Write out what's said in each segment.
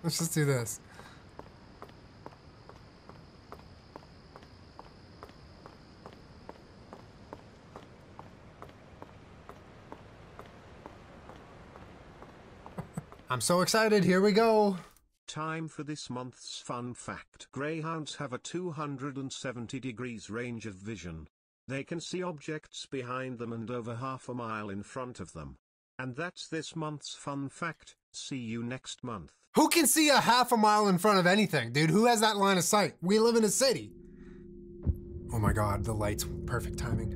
Let's just do this. I'm so excited. Here we go. Time for this month's fun fact. Greyhounds have a 270 degrees range of vision. They can see objects behind them and over half a mile in front of them. And that's this month's fun fact. See you next month. Who can see a half a mile in front of anything, dude? Who has that line of sight? We live in a city. Oh my God, the lights. Perfect timing.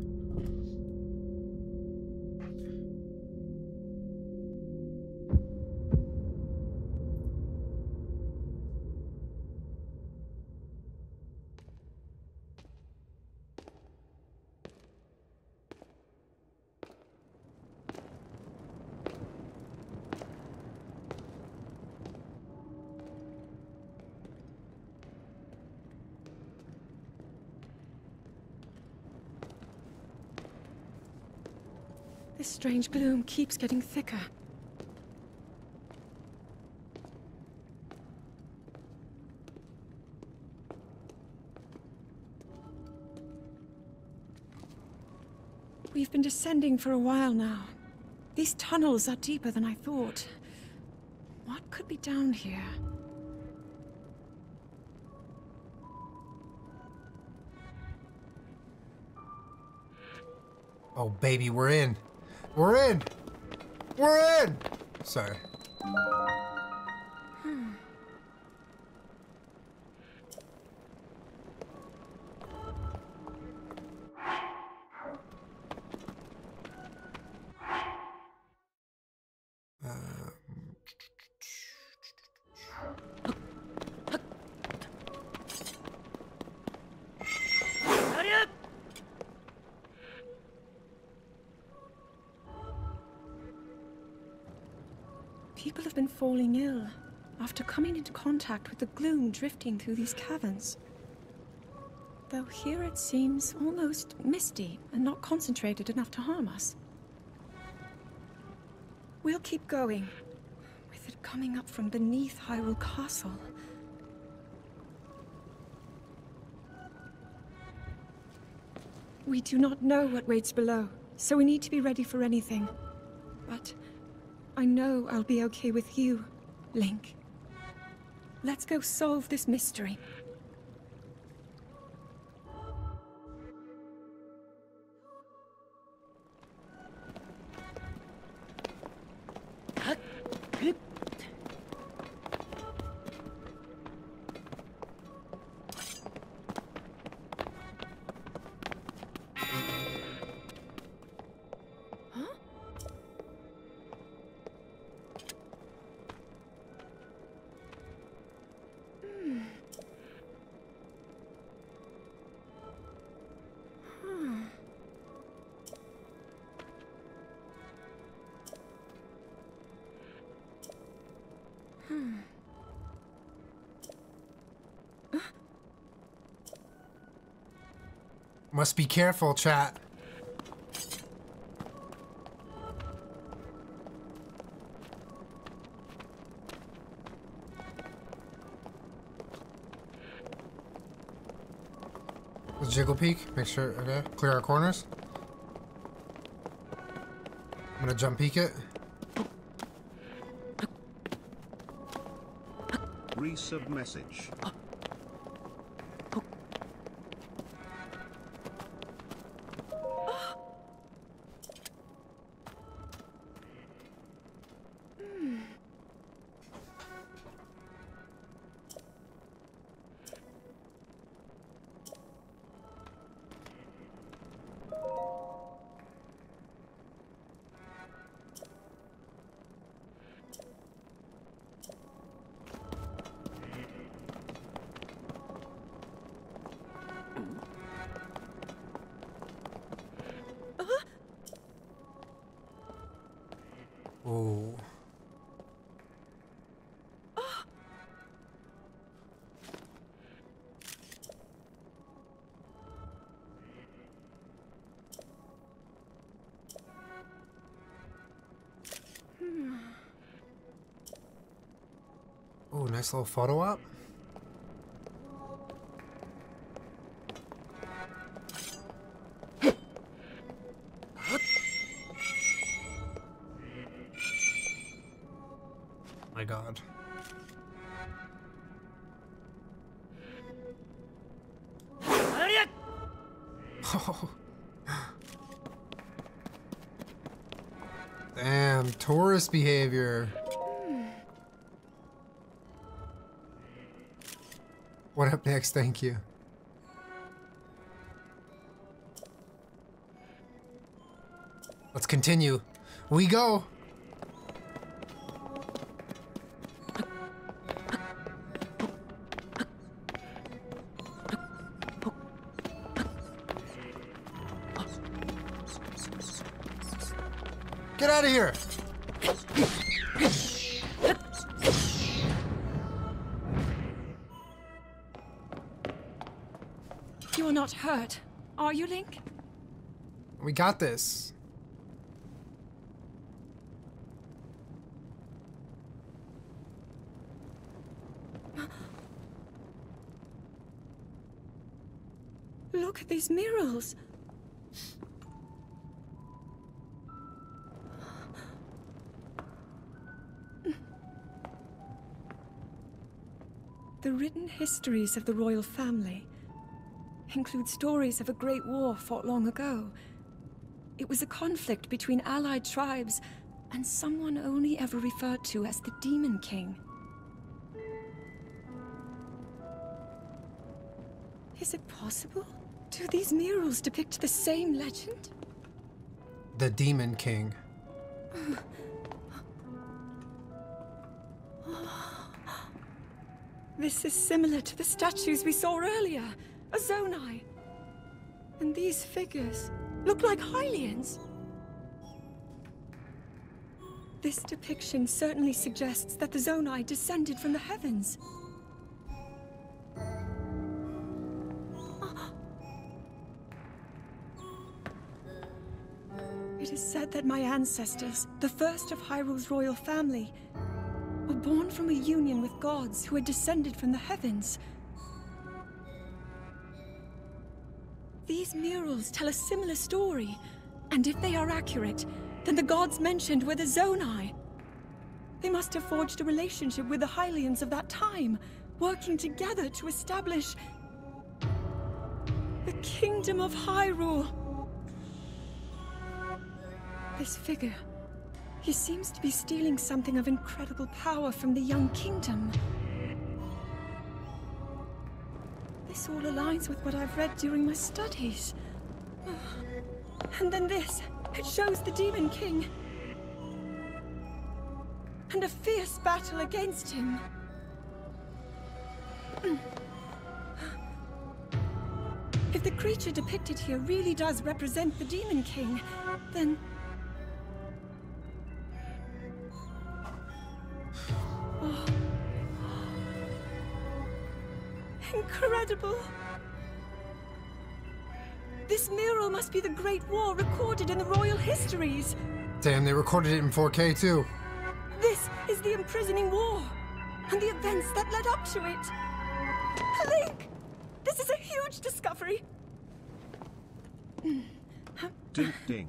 This strange gloom keeps getting thicker. We've been descending for a while now. These tunnels are deeper than I thought. What could be down here? Oh, baby, we're in. We're in. We're in. Sorry. People have been falling ill after coming into contact with the gloom drifting through these caverns. Though here it seems almost misty and not concentrated enough to harm us. We'll keep going, with it coming up from beneath Hyrule Castle. We do not know what waits below, so we need to be ready for anything. But I know I'll be okay with you, Link. Let's go solve this mystery. Must be careful, chat. Let's jiggle peek. Make sure, okay. Clear our corners. I'm gonna jump peek it. Resub message. nice little photo op. My God. Oh. Damn, tourist behavior. What up next? Thank you. Let's continue. We go. Get out of here. You are not hurt, are you, Link? We got this. Look at these murals. The written histories of the royal family include stories of a great war fought long ago. It was a conflict between allied tribes and someone only ever referred to as the Demon King. Is it possible? Do these murals depict the same legend? The Demon King. This is similar to the statues we saw earlier, a Zonai. And these figures look like Hylians. This depiction certainly suggests that the Zonai descended from the heavens. It is said that my ancestors, the first of Hyrule's royal family, were born from a union with gods who had descended from the heavens. These murals tell a similar story, and if they are accurate, then the gods mentioned were the Zonai. They must have forged a relationship with the Hylians of that time, working together to establish the Kingdom of Hyrule. This figure, he seems to be stealing something of incredible power from the young kingdom. This all aligns with what I've read during my studies. And then this, it shows the Demon King. And a fierce battle against him. If the creature depicted here really does represent the Demon King, then... Incredible! This mural must be the Great War recorded in the royal histories. Damn, they recorded it in 4K too. This is the imprisoning war, and the events that led up to it. Link! This is a huge discovery. Ding ding.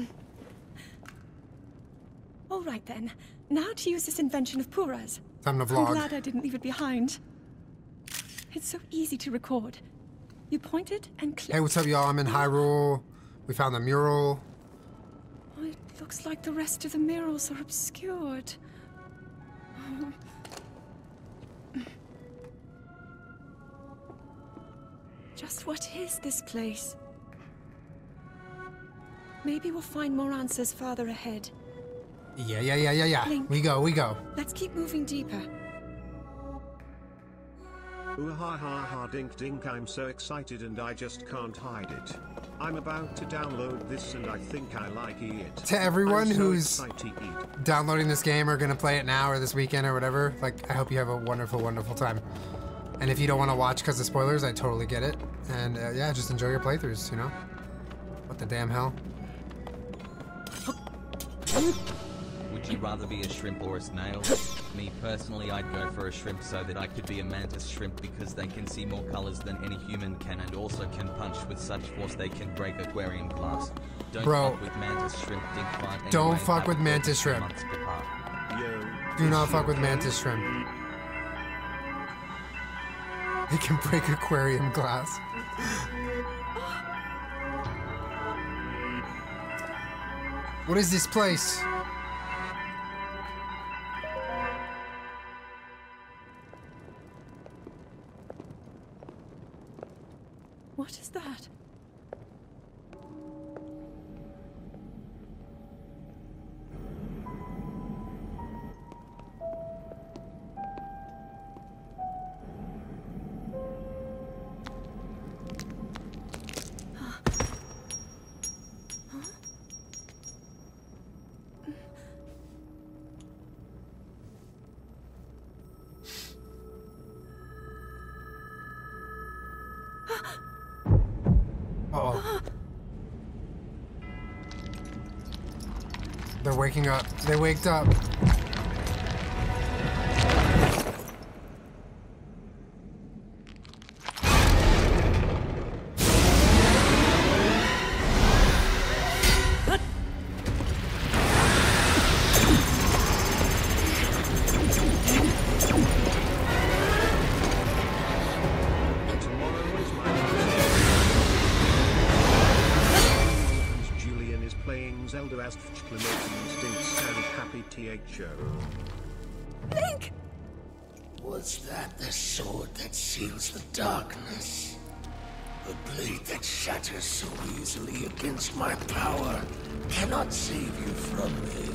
All right then. Now to use this invention of Pura's. Time to I'm vlog. glad I didn't leave it behind. It's so easy to record. You point it and click. Hey, what's up, y'all? I'm in Hyrule. We found the mural. Oh, it looks like the rest of the murals are obscured. Oh. Just what is this place? Maybe we'll find more answers farther ahead. Yeah. Link. We go. Let's keep moving deeper. Ooh ha ha ha dink dink, I'm so excited and I just can't hide it. I'm about to download this and I think I like it. To everyone I'm so who's excited. downloading this game or gonna play it now or this weekend or whatever, like, I hope you have a wonderful, wonderful time. And if you don't want to watch because of spoilers, I totally get it. And yeah, just enjoy your playthroughs, you know? What the damn hell? Would you rather be a shrimp or a snail? Me personally, I'd go for a shrimp so that I could be a mantis shrimp because they can see more colors than any human can and also can punch with such force they can break aquarium glass. Don't Bro. fuck with mantis shrimp, dink fart anyway, Don't fuck have with a mantis good shrimp. months apart. Yo. Do not is fuck he with okay? mantis shrimp. They can break aquarium glass. What is this place? What is that? Uh-oh. They're waking up. They waked up. Tomorrow is my Julian is playing Zelda as Fchklamating Stinks and Happy THO. Link! Was that the sword that seals the darkness? The blade that shatters so easily against my power cannot save you from me.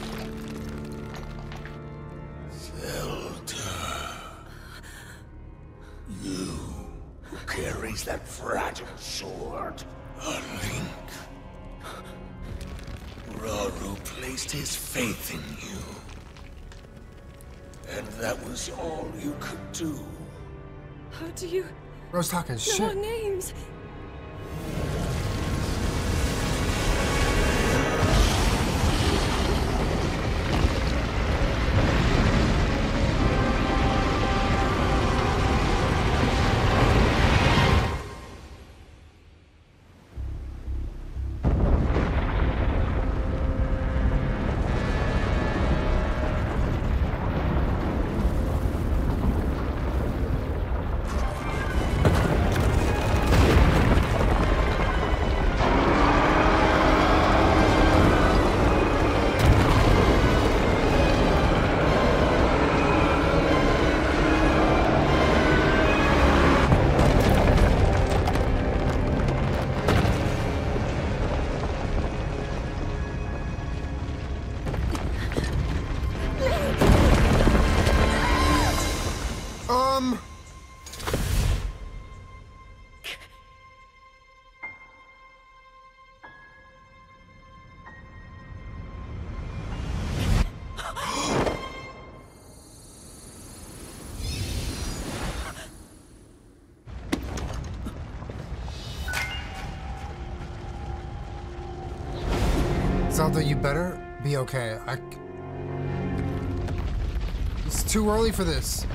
Zelda. You who carries that fragile sword. A Link. Rauru placed his faith in you. And that was all you could do. How do you Bro's talking know our shit. names? Zelda, you better be okay. It's too early for this.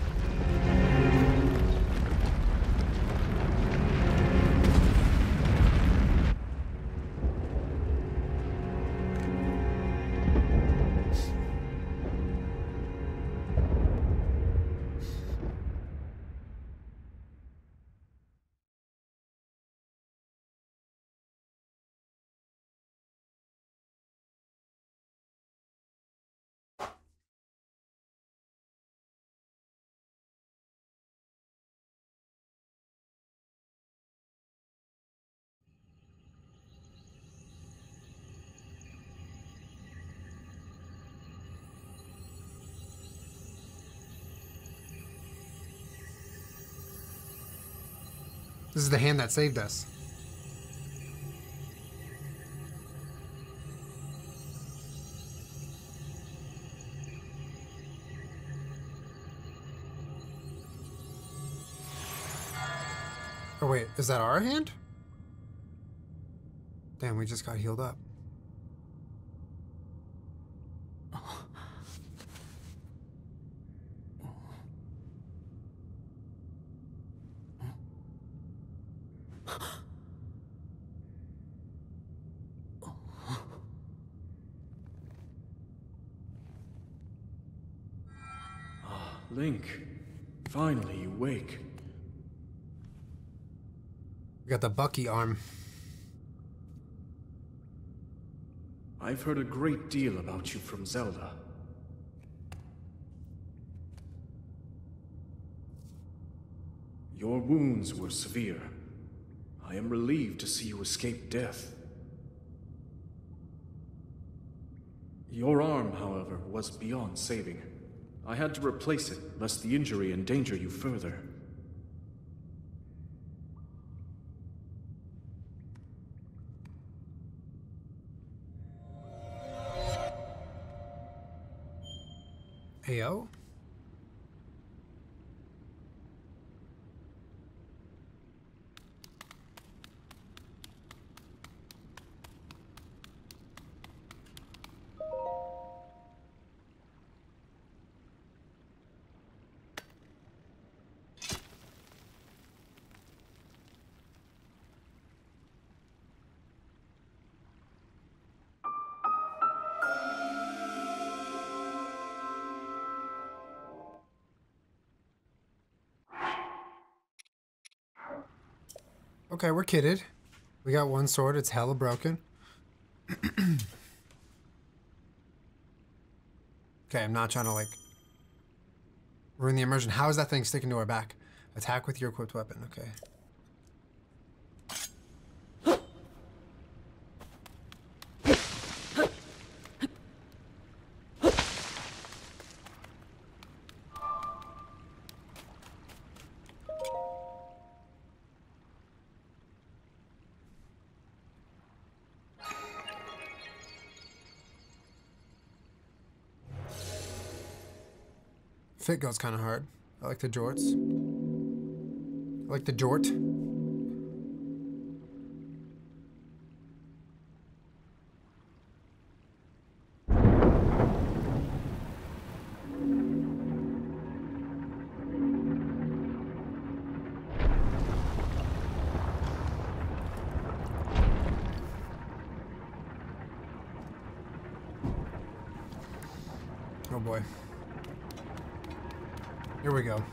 This is the hand that saved us. Oh wait, is that our hand? Damn, we just got healed up. Link, finally you wake. We got the Bucky arm. I've heard a great deal about you from Zelda. Your wounds were severe. I am relieved to see you escape death. Your arm, however, was beyond saving. I had to replace it, lest the injury endanger you further. Ayo? Okay, we're kitted. We got one sword, it's hella broken. Okay, I'm not trying to like ruin the immersion. How is that thing sticking to our back? Attack with your equipped weapon, okay. Fit goes kind of hard. I like the jorts. I like the jort. Oh boy. Here we go.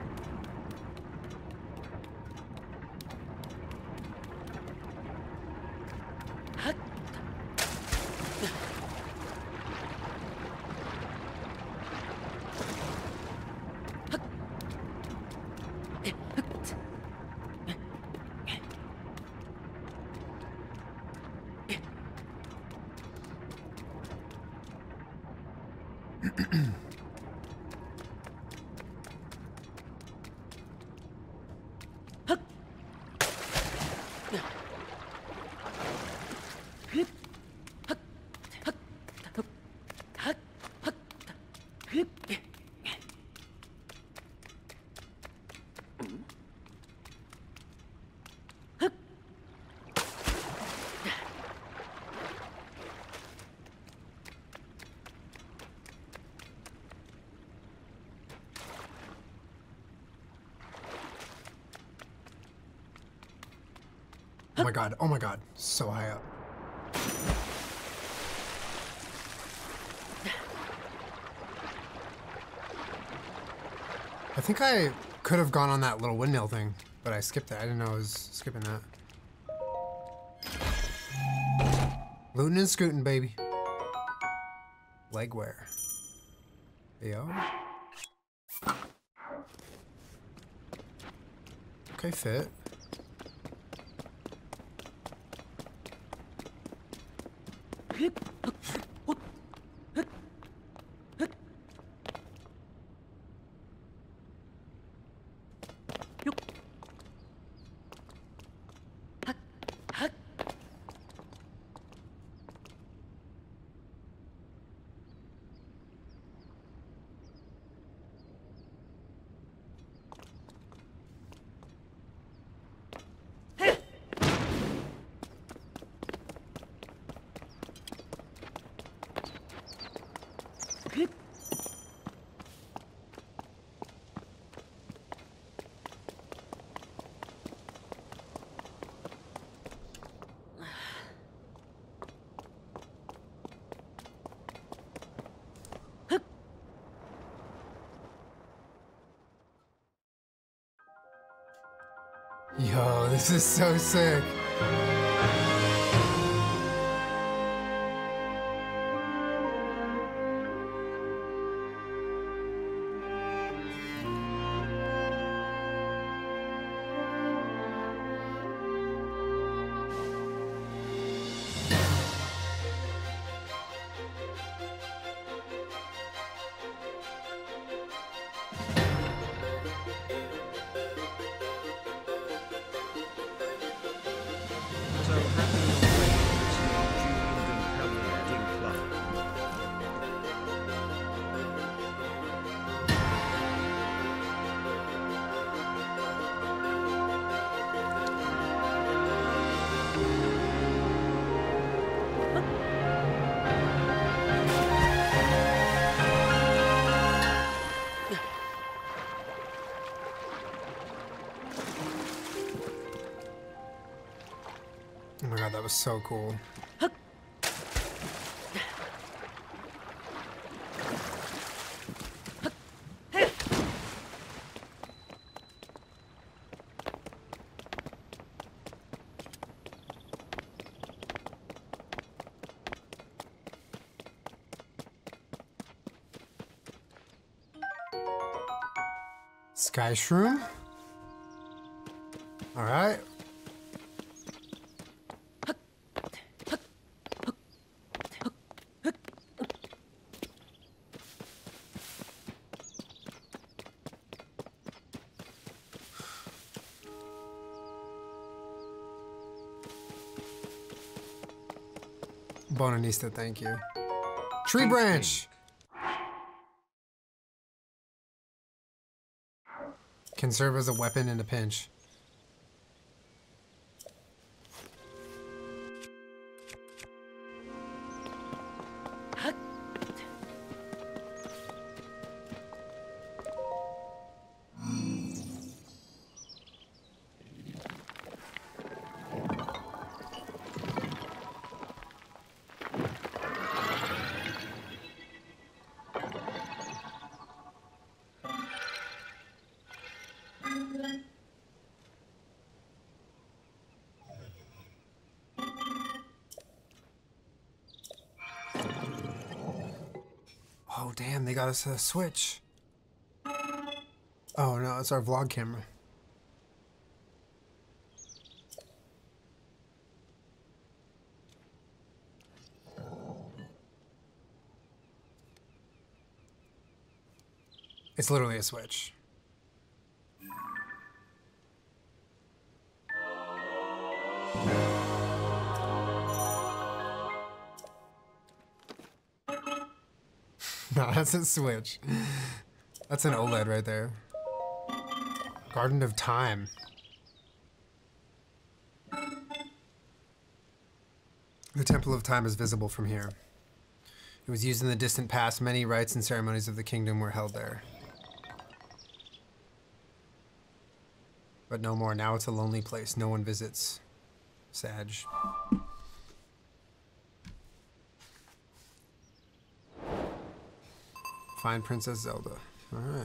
Oh my god, so high up. I think I could have gone on that little windmill thing, but I skipped it. I didn't know I was skipping that. Looting and scooting, baby. Leg wear. Yo. Okay, fit. Yo, this is so sick. So happy birthday, Julian and Happy Wedding Club. Oh my god, that was so cool. Sky Shroom? Alright. Bonanista, thank you. Tree branch! Can serve as a weapon in a pinch. Oh, damn, they got us a Switch. Oh, no, it's our vlog camera. It's literally a Switch. No, that's a Switch. That's an OLED right there. Garden of Time. The Temple of Time is visible from here. It was used in the distant past. Many rites and ceremonies of the kingdom were held there. But no more. Now it's a lonely place. No one visits. Sag. Find Princess Zelda. Alright.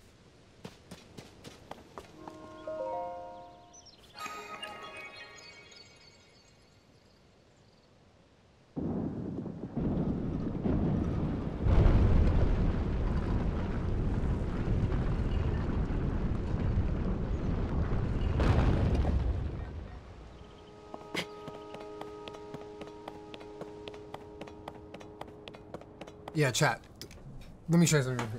Yeah, chat. Let me show you something real quick.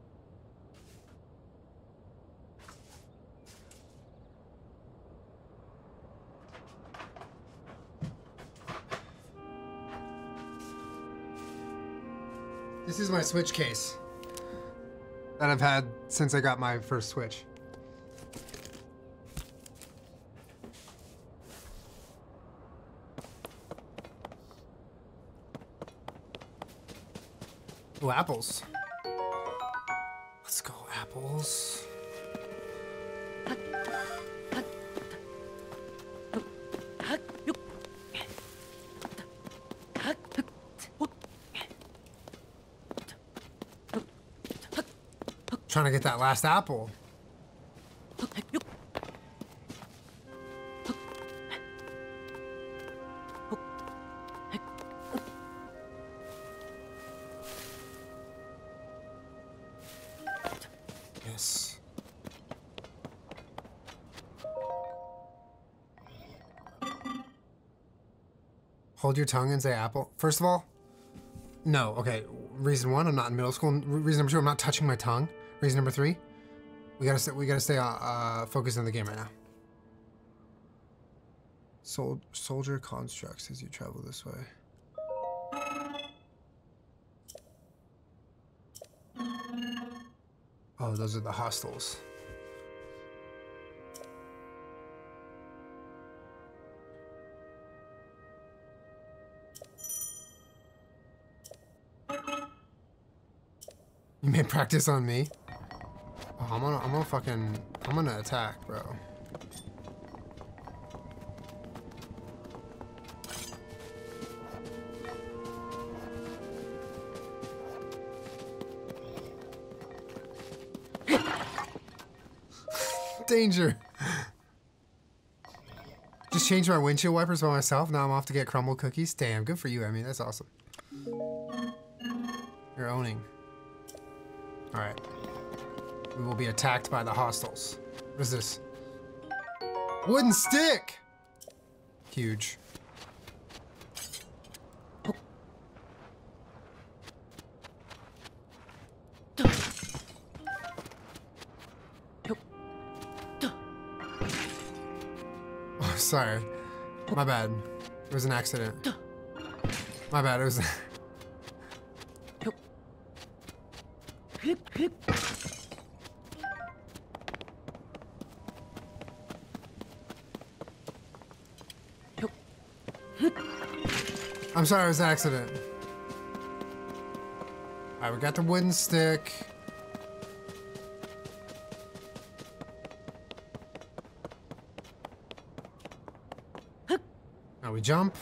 This is my Switch case that I've had since I got my first Switch. Oh, apples. Let's go, apples. Trying to get that last apple. Hold your tongue and say apple. First of all, no. Okay. Reason one, I'm not in middle school. Reason number two, I'm not touching my tongue. Reason number three, we gotta stay focused on the game right now. Soldier constructs as you travel this way. Oh, those are the hostels. You made practice on me? Oh, I'm gonna attack, bro. Danger. Just changed my windshield wipers by myself. Now I'm off to get crumble cookies. Damn, good for you, Emmy. That's awesome. You're owning. Alright. We will be attacked by the hostiles. What is this? Wooden stick! Huge. Oh, sorry. My bad. It was an accident. My bad, it was... I'm sorry, it was an accident. Alright, we got the wooden stick. Now we jump.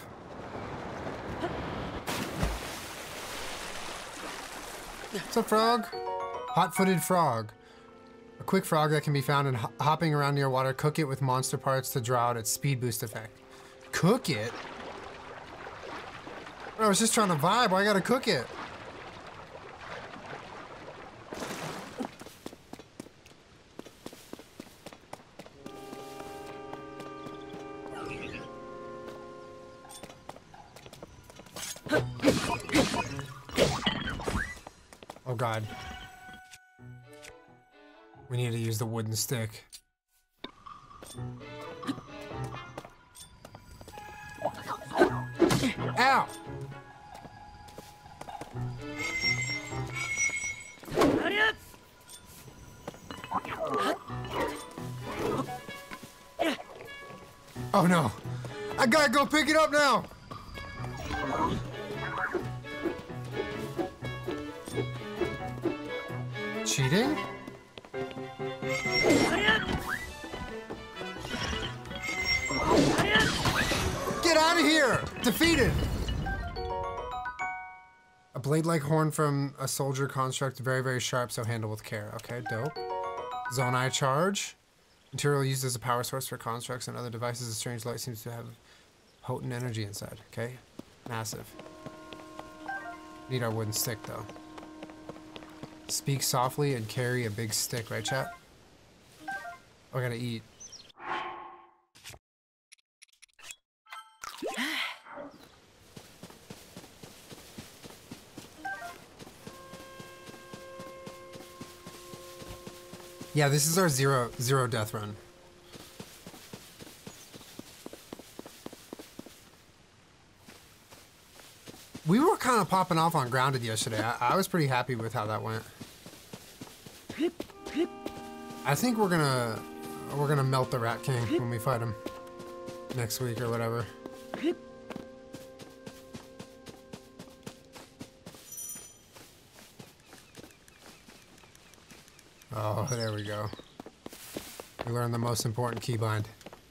What's up, frog? Hot-footed frog. A quick frog that can be found in hopping around near water. Cook it with monster parts to draw out its speed boost effect. Cook it? I was just trying to vibe. Why I gotta cook it? Oh God. We need to use the wooden stick. Ow! Oh no! I gotta go pick it up now! Cheating? Get out of here! Defeated! A blade-like horn from a soldier construct, very, very sharp, so handle with care. Okay, dope. Zonai charge. Material used as a power source for constructs and other devices. A strange light seems to have potent energy inside. Okay, massive. Need our wooden stick, though. Speak softly and carry a big stick, right, chat? Oh, I gotta eat. Yeah, this is our zero death run. We were kind of popping off on Grounded yesterday. I was pretty happy with how that went. I think we're gonna melt the Rat King when we fight him next week or whatever. Oh, there we go. We learned the most important keybind.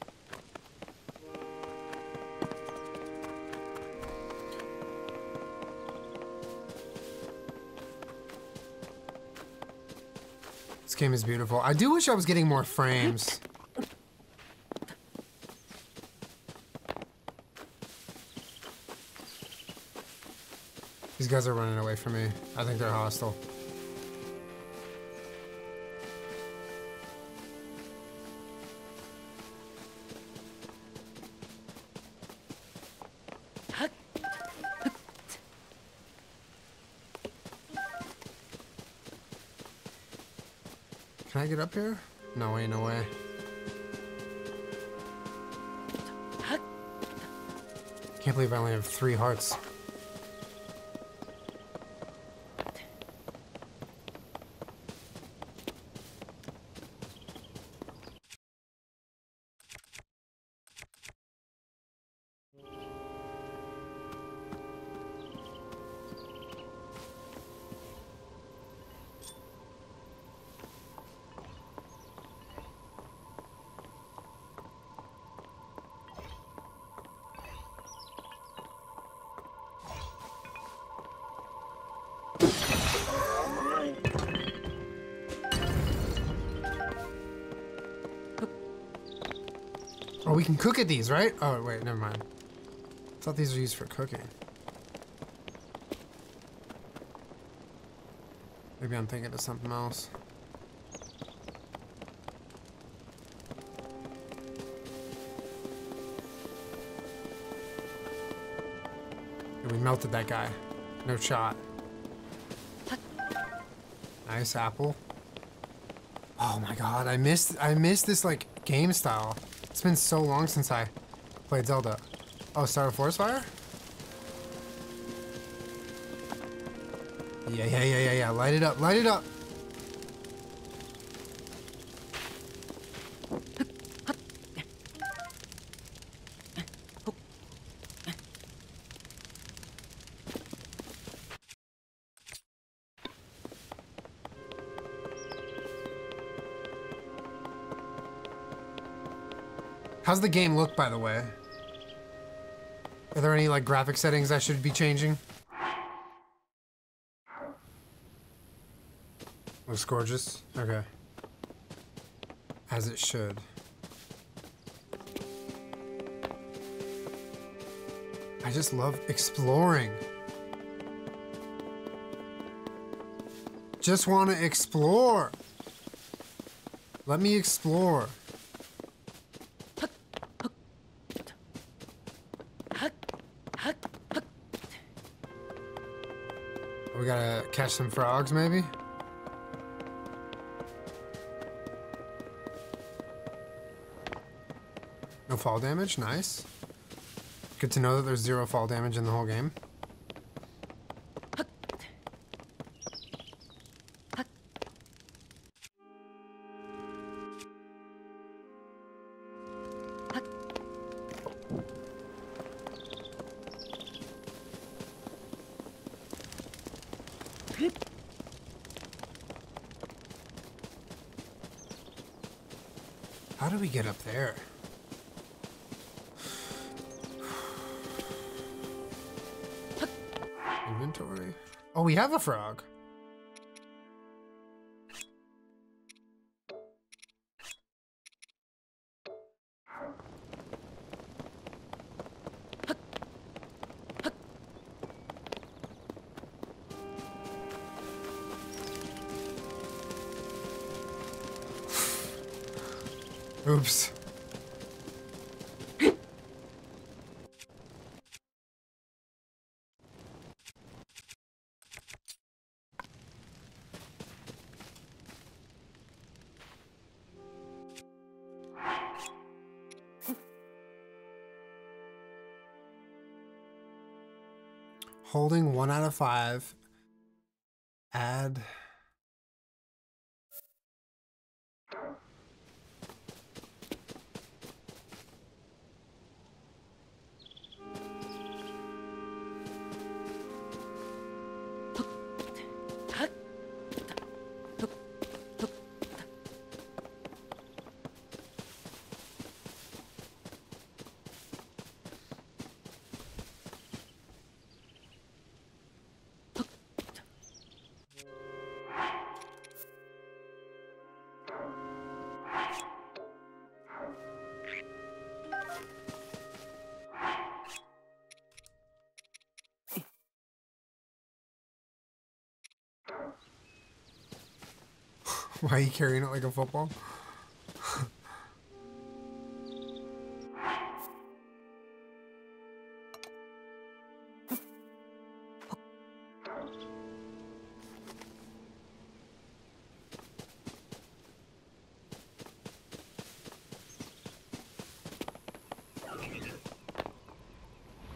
This game is beautiful. I do wish I was getting more frames. These guys are running away from me. I think they're hostile. Can I get up here? No way, no way. Can't believe I only have 3 hearts. Oh, we can cook at these, right? Oh, wait, never mind. I thought these were used for cooking. Maybe I'm thinking of something else. And we melted that guy. No shot. Nice apple. Oh my god, I missed this like game style. It's been so long since I played Zelda. Oh, start a forest fire? Yeah. Light it up, light it up. How's the game look, by the way? Are there any like graphic settings I should be changing? Looks gorgeous. Okay. As it should. I just love exploring. Just want to explore. Let me explore. We gotta catch some frogs, maybe? No fall damage, nice. Good to know that there's 0 fall damage in the whole game. How do we get up there? Inventory. Oh, we have a frog. Oops. Holding 1 out of 5. Add. Why are you carrying it like a football?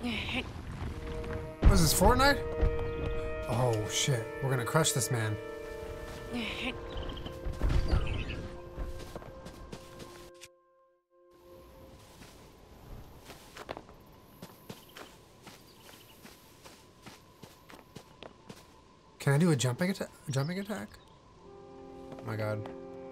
What is this, Fortnite? Oh shit, we're gonna crush this man. Can I do a jumping attack? Oh my god.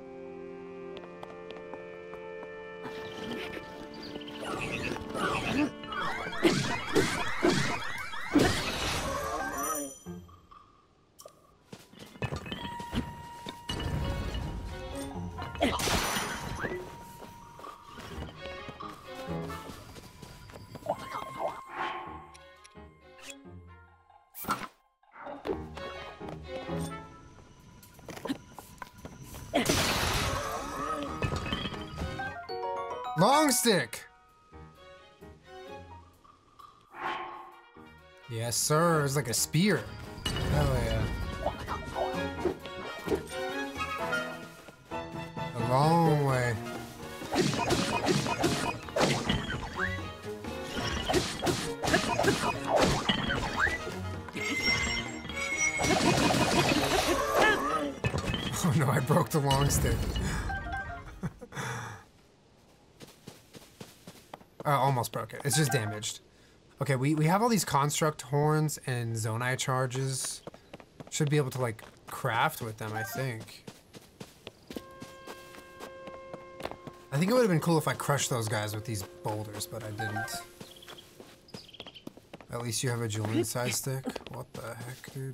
Long stick! Yes, sir. It's like a spear. Hell yeah. A long way. Oh no, I broke the long stick. Almost broke it. It's just damaged. Okay, we have all these construct horns and zonai charges. Should be able to like craft with them, I think. I think it would have been cool if I crushed those guys with these boulders, but I didn't. At least you have a Julian size stick. What the heck, dude?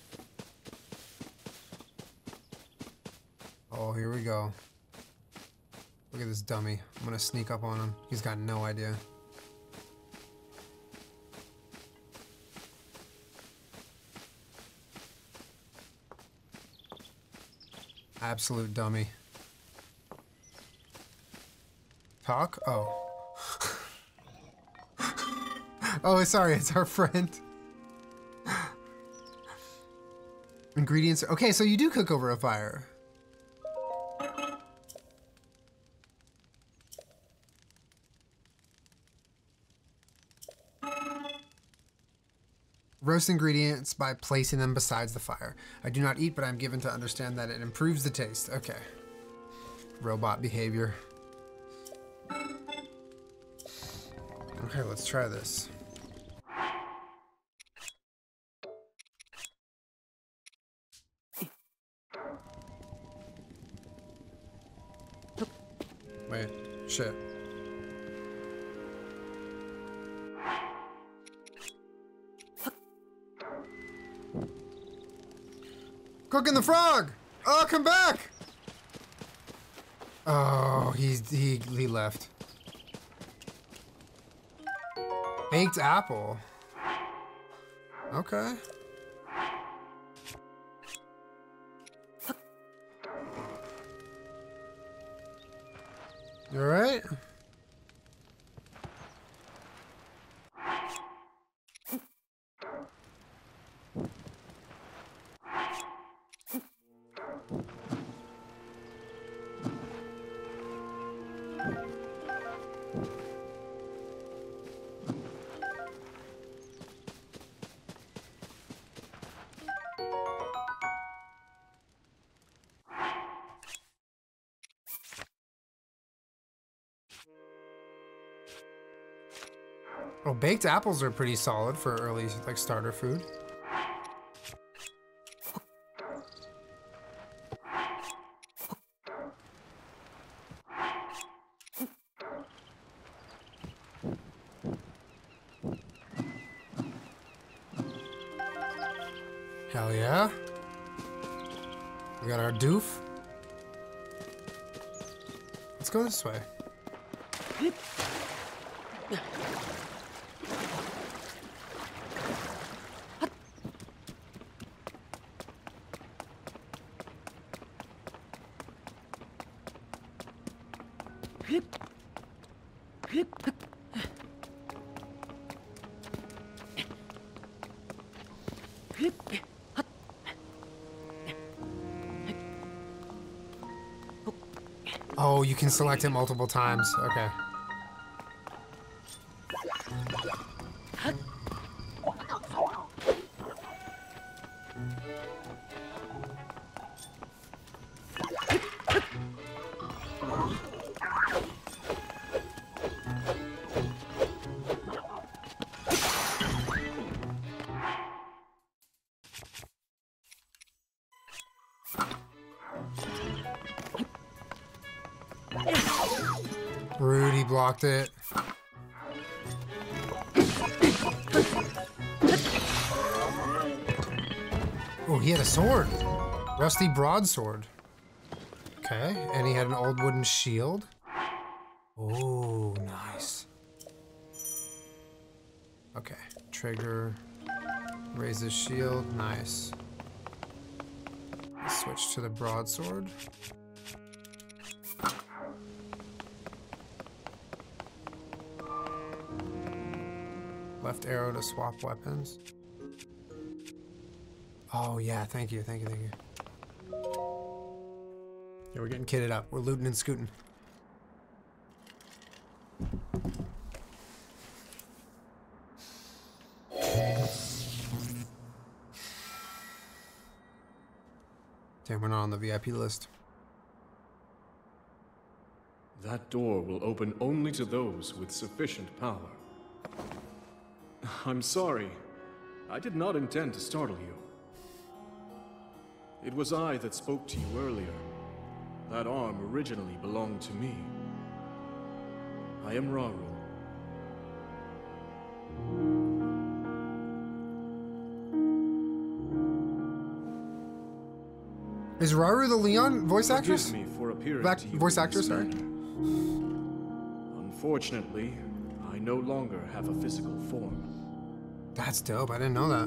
Oh, here we go. Look at this dummy. I'm gonna sneak up on him. He's got no idea. Absolute dummy. Talk? Oh. Oh, sorry, it's our friend. Ingredients. Okay, so you do cook over a fire. Roast ingredients by placing them besides the fire. I do not eat, but I'm given to understand that it improves the taste. Okay. Robot behavior. Okay, let's try this. Wait, shit. Cooking the frog! Oh, come back! Oh, he left. Baked apple. Okay. You all right? Oh, baked apples are pretty solid for early, like, starter food. Hell yeah. We got our doof. Let's go this way. Oh, you can select it multiple times. Okay. Rude, he blocked it. Oh, he had a sword. Rusty broadsword. Okay, and he had an old wooden shield. Oh, nice. Okay, trigger. Raise his shield. Nice. Let's switch to the broadsword. Left arrow to swap weapons. Oh yeah, thank you, thank you, thank you. Yeah, we're getting kitted up. We're looting and scooting. Damn, we're not on the VIP list. That door will open only to those with sufficient power. I'm sorry. I did not intend to startle you. It was I that spoke to you earlier. That arm originally belonged to me. I am Rauru. Is Rauru the Leon voice actress? Forgive me for appearing Black to you voice in actress, this sorry. manner. Unfortunately, I no longer have a physical form. That's dope. I didn't know that.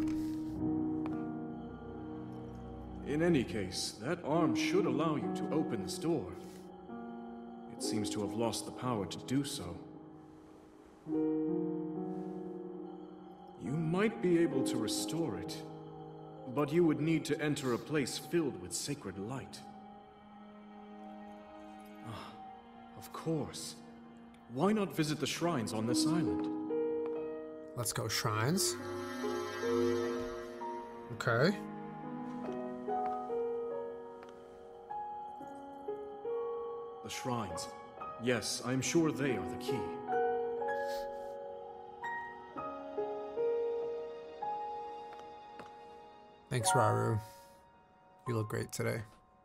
In any case, that arm should allow you to open this door. It seems to have lost the power to do so. You might be able to restore it, but you would need to enter a place filled with sacred light. Ah, of course. Why not visit the shrines on this island? Let's go shrines. Okay. The shrines. Yes, I'm sure they are the key. Thanks, Rauru. You look great today.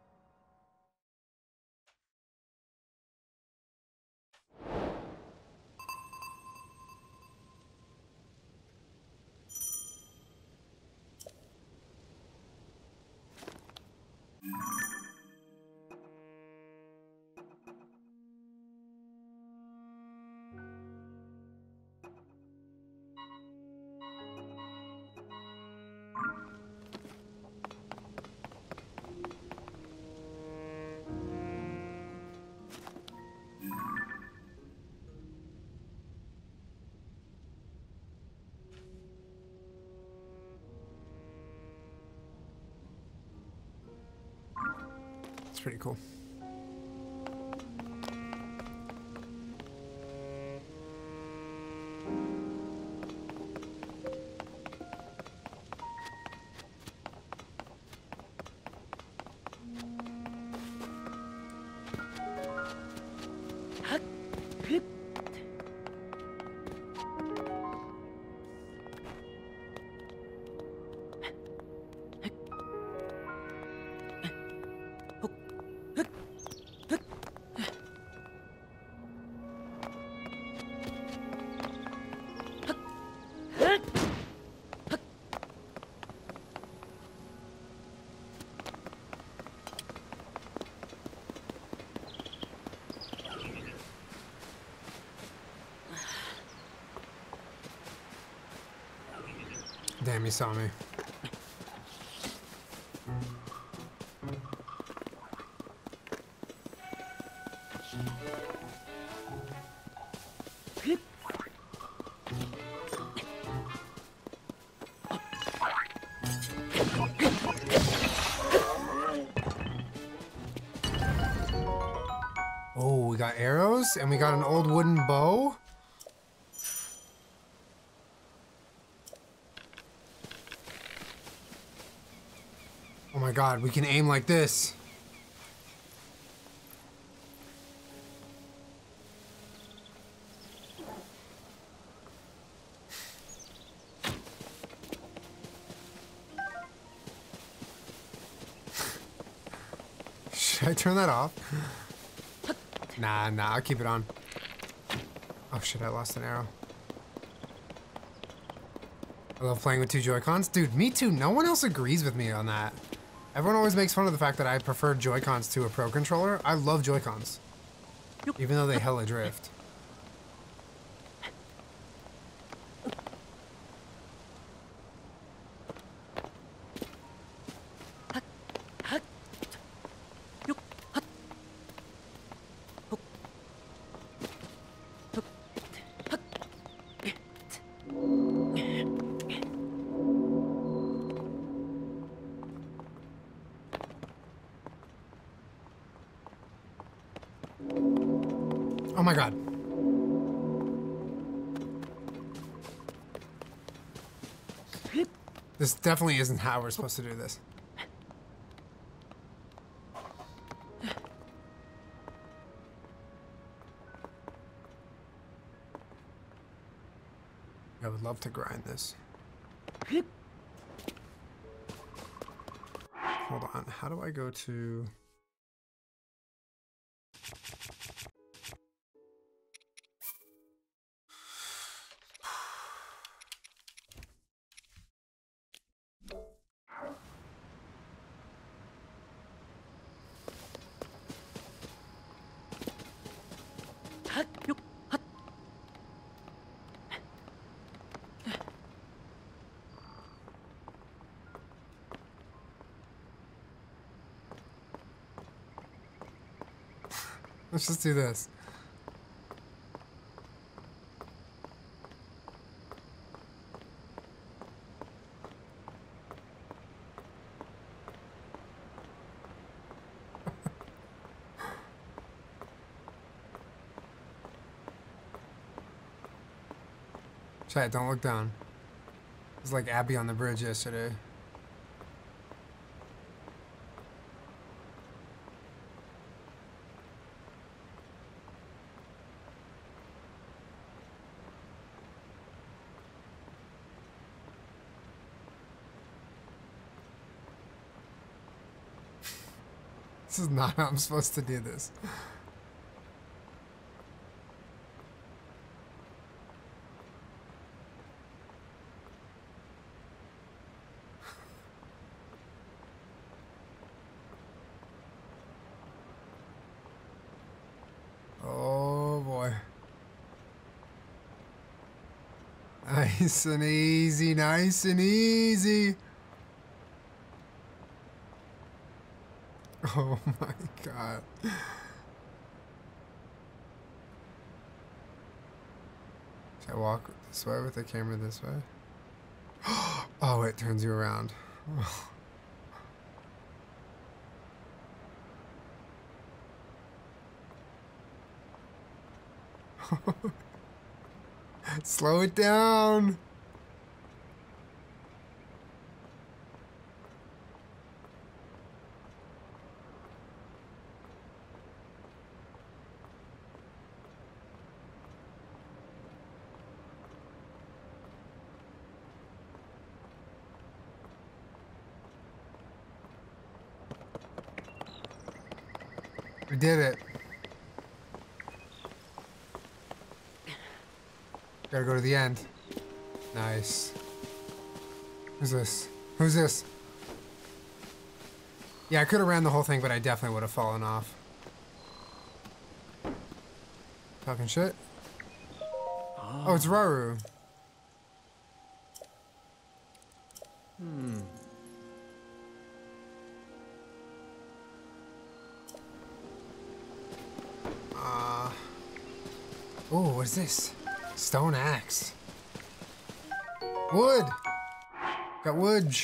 It's pretty cool. Damn, he saw me. Oh, we got arrows and we got an old wooden bow. Oh my god, we can aim like this. Should I turn that off? Nah, I'll keep it on. Oh shit, I lost an arrow. I love playing with 2 Joy-Cons. Dude, me too. No one else agrees with me on that. Everyone always makes fun of the fact that I prefer Joy-Cons to a Pro Controller. I love Joy-Cons. Even though they hella drift. Oh my god. This definitely isn't how we're supposed to do this. I would love to grind this. Hold on, how do I go to... Let's just do this. Chat, don't look down. It was like Abby on the bridge yesterday. This is not how I'm supposed to do this. Oh boy. Nice and easy, nice and easy. Oh my god. Should I walk this way with the camera this way? Oh, it turns you around. Slow it down. We did it. Gotta go to the end. Nice. Who's this? Who's this? Yeah, I could have ran the whole thing, but I definitely would have fallen off. Talking shit? Oh, it's Rauru. Oh, what is this? Stone axe. Wood! Got wood.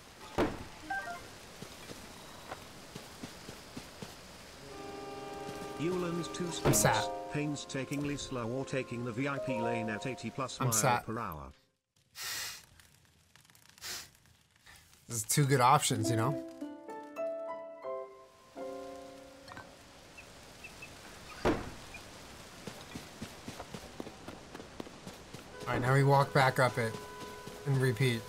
Newlands 2 I'm speeds, sat. painstakingly slow or taking the VIP lane at 80 plus I'm miles sat. per hour. There's 2 good options, you know? Alright, now we walk back up it and repeat.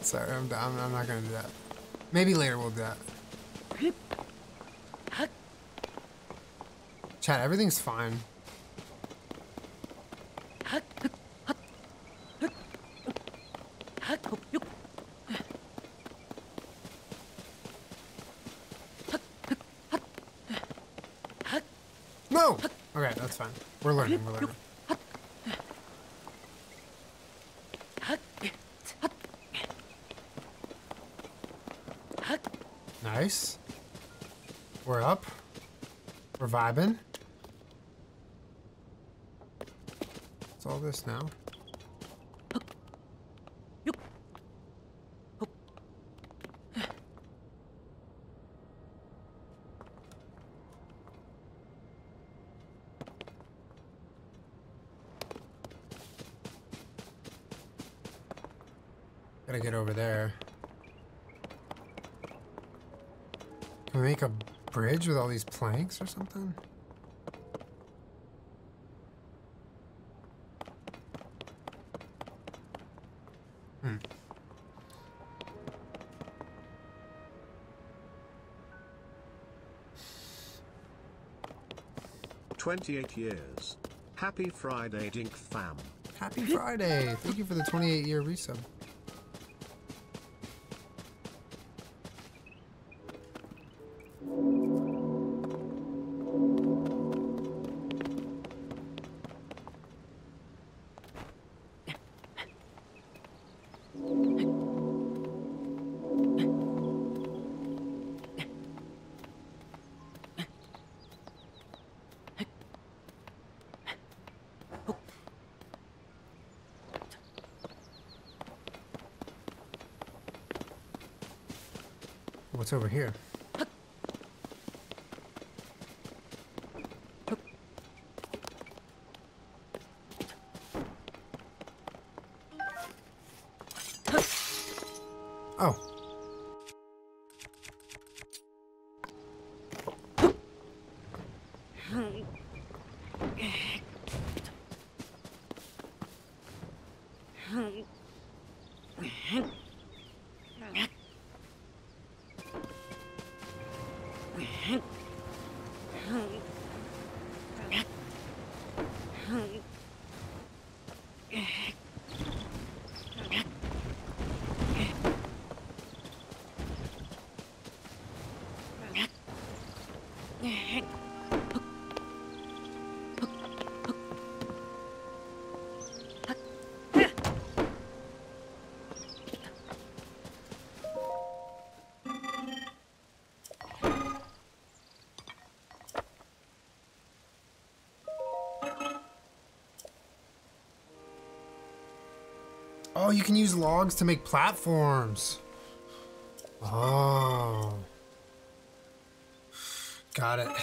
Sorry, I'm not gonna do that. Maybe later we'll do that. Chat, everything's fine. No! Okay, that's fine. We're learning, we're learning. Nice. We're up. We're vibing. What's all this now? Gotta get over there. Can we make a bridge with all these planks or something? Hmm. "28 years. Happy Friday, Dink fam." Happy Friday! Thank you for the 28-year resub. What's over here? Oh. Oh, you can use logs to make platforms. Oh. Got it.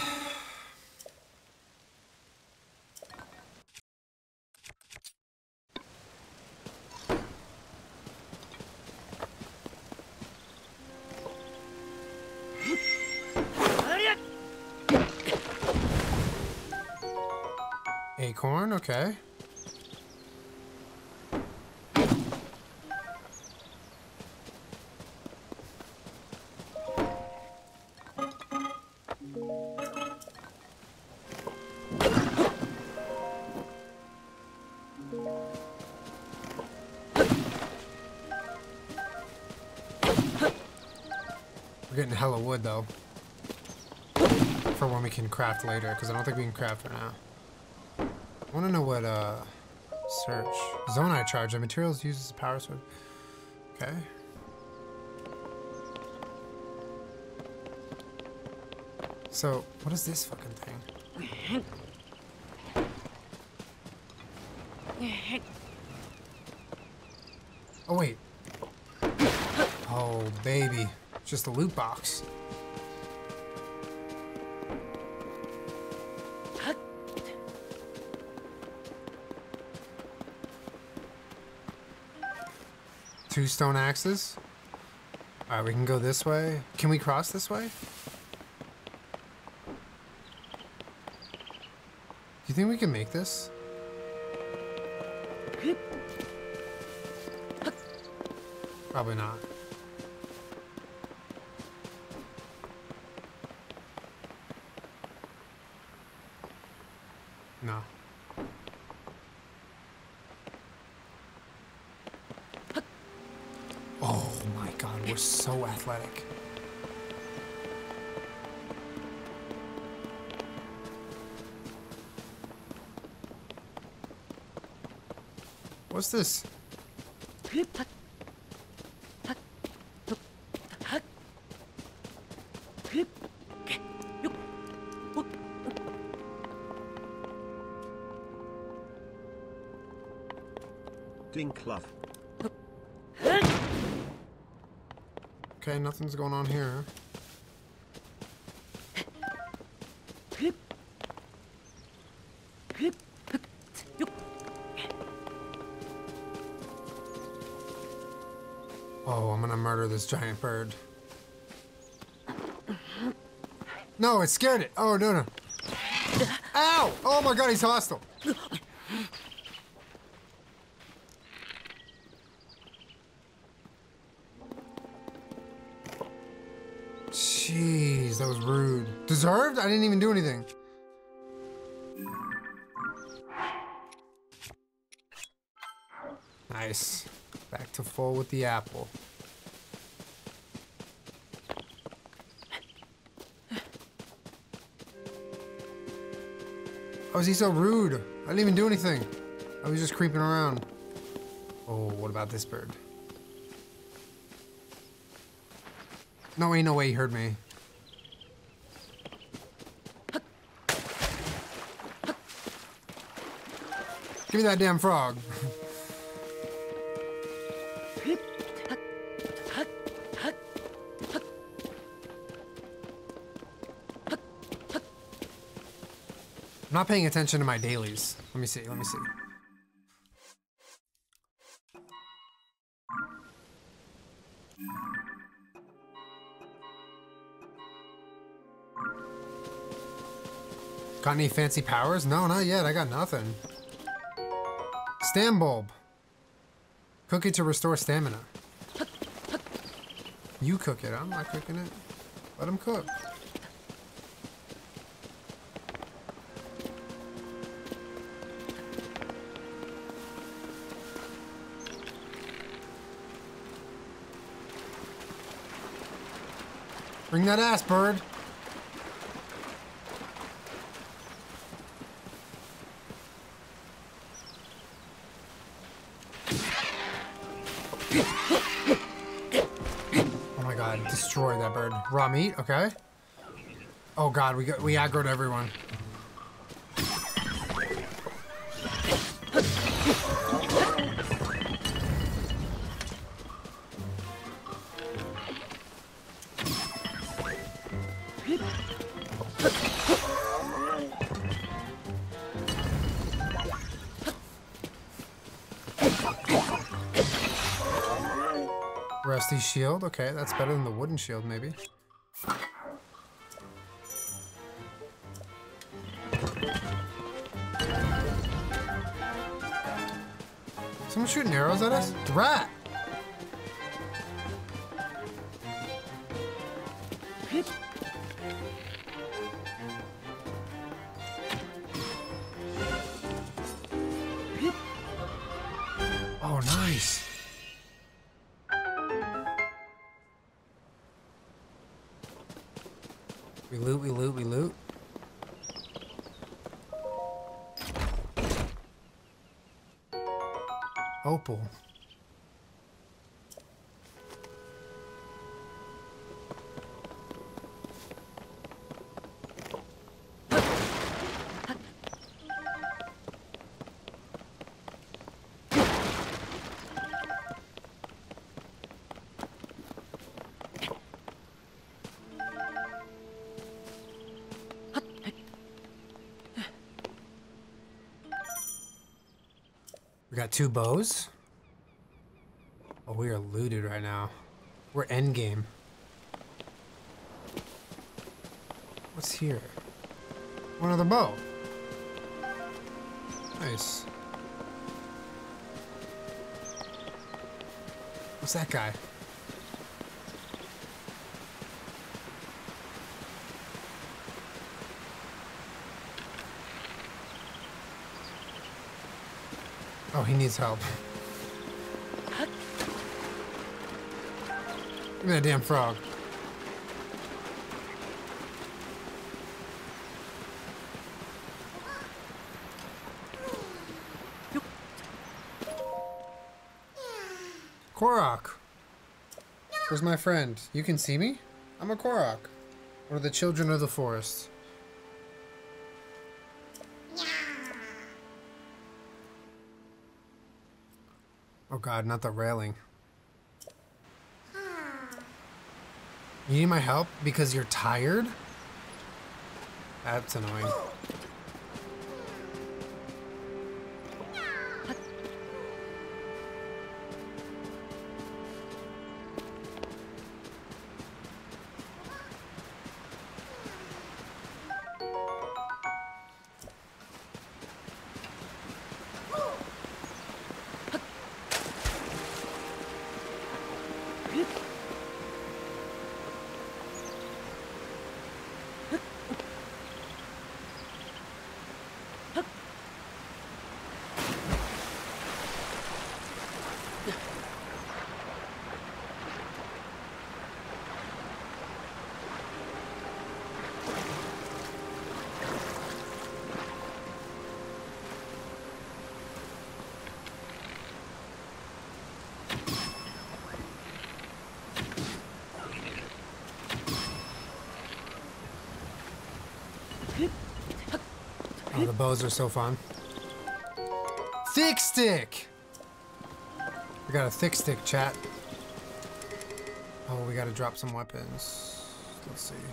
Acorn, okay. We're getting hella wood though. For when we can craft later, because I don't think we can craft right now. I want to know what, search. Zonai charge. The materials used as a power source. Okay. So, what is this fucking thing? Oh, wait. Oh, baby. Just a loot box. Two stone axes. Alright, we can go this way. Can we cross this way? Do you think we can make this? Probably not. No. Oh my god, we're so athletic. What's this? Dinklove. Okay, nothing's going on here. Oh, I'm gonna murder this giant bird. No, it scared it. Oh, no, no. Ow! Oh my god, he's hostile. Jeez, that was rude. Deserved? I didn't even do anything. Nice. Back to full with the apple. How is he so rude? I didn't even do anything. I was just creeping around. Oh, what about this bird? No, ain't no way he heard me. Give me that damn frog. I'm not paying attention to my dailies. Let me see, let me see. Got any fancy powers? No, not yet. I got nothing. Stam bulb. Cook it to restore stamina. You cook it. I'm not cooking it. Let him cook. Bring that ass, bird. Oh my god, destroy that bird. Raw meat, okay. Oh god, we aggroed everyone. Rusty shield, okay, that's better than the wooden shield, maybe. Someone shooting arrows at us? Rat! Oh, nice. We loot, we loot, we loot. Opal. We got 2 bows. Oh, we are looted right now. We're endgame. What's here? One other bow. Nice. What's that guy? Oh, he needs help. Give me that damn frog. Korok. Where's my friend? You can see me? I'm a Korok. One of the children of the forest. Oh god, not the railing. You need my help because you're tired? That's annoying. Oh, the bows are so fun. Thick stick! We got a thick stick, chat. Oh, we gotta drop some weapons. Let's see.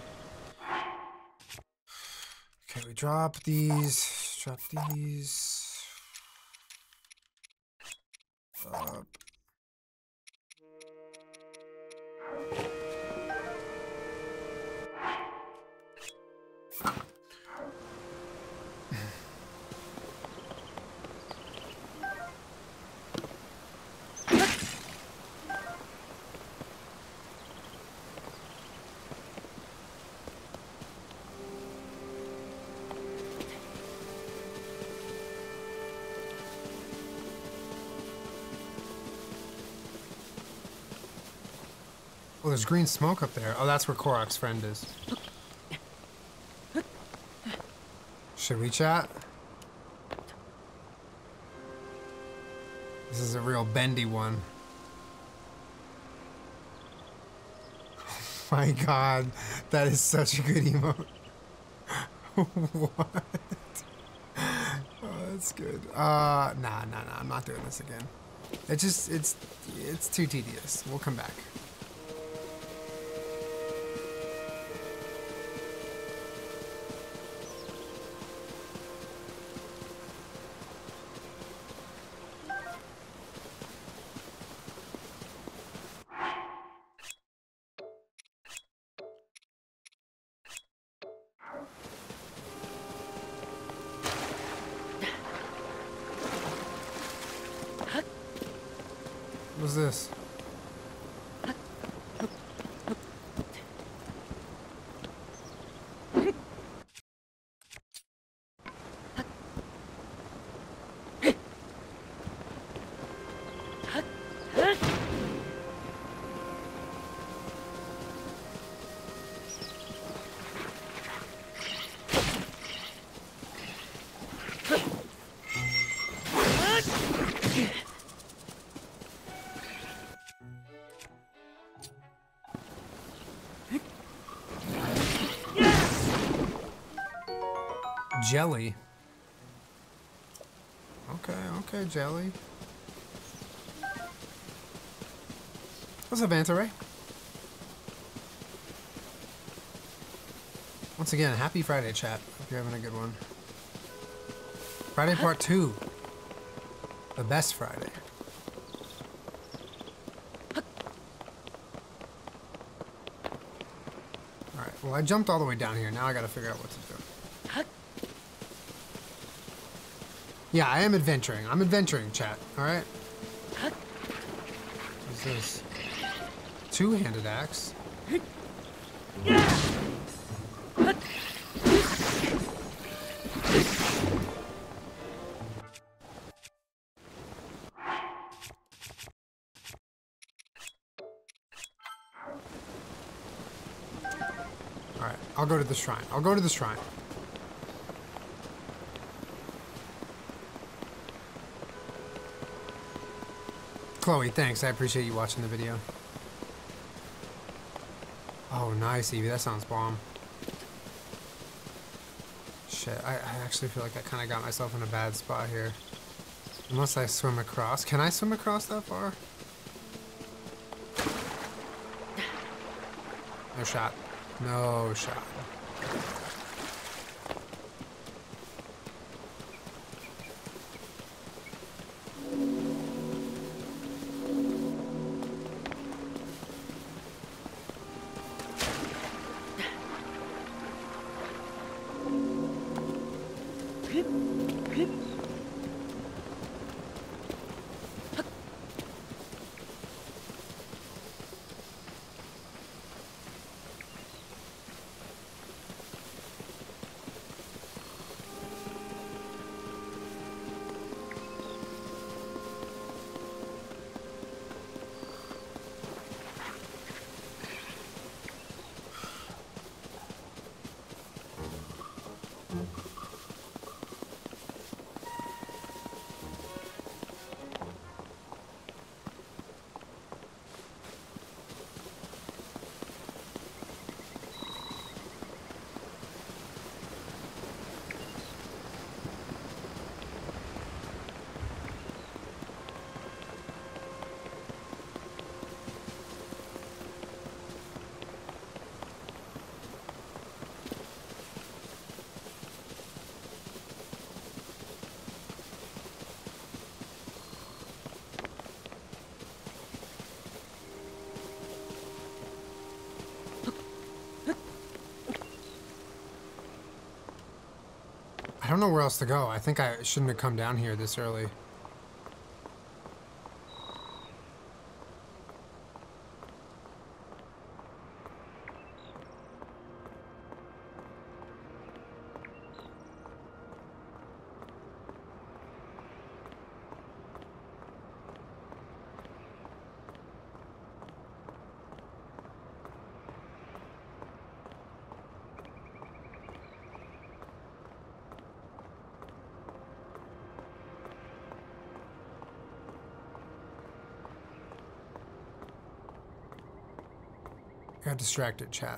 Okay, we drop these. Drop these. Oh, there's green smoke up there. Oh, that's where Korok's friend is. Should we chat? This is a real bendy one. Oh my god, that is such a good emote. What? Oh, that's good. Nah, I'm not doing this again. It's too tedious. We'll come back. What's this? Jelly. Okay, jelly. What's up, Antaray? Once again, happy Friday, chat. Hope you're having a good one. Friday part 2. The best Friday. Alright, well I jumped all the way down here. Now I gotta figure out what to do. Yeah, I am adventuring. I'm adventuring, chat. Alright? What's this? Two-handed axe. Alright, I'll go to the shrine. I'll go to the shrine. Chloe, thanks. I appreciate you watching the video. Oh, nice, Evie. That sounds bomb. Shit, I actually feel like I kind of got myself in a bad spot here. Unless I swim across. Can I swim across that far? No shot. No shot. I don't know where else to go. I think I shouldn't have come down here this early. Got distracted, chat.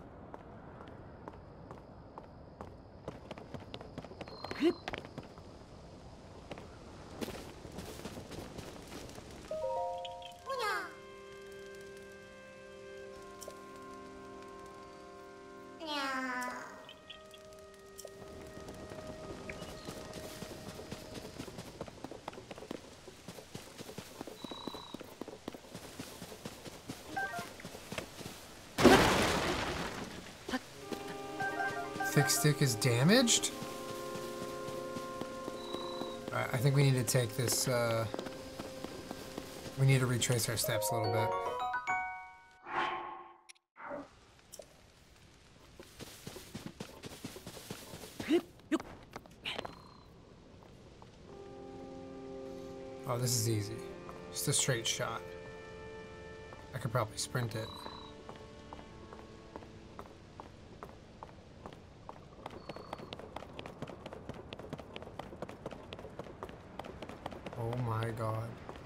Thick stick is damaged? Alright, I think we need to take this, we need to retrace our steps a little bit. Oh, this is easy. Just a straight shot. I could probably sprint it. Oh my god.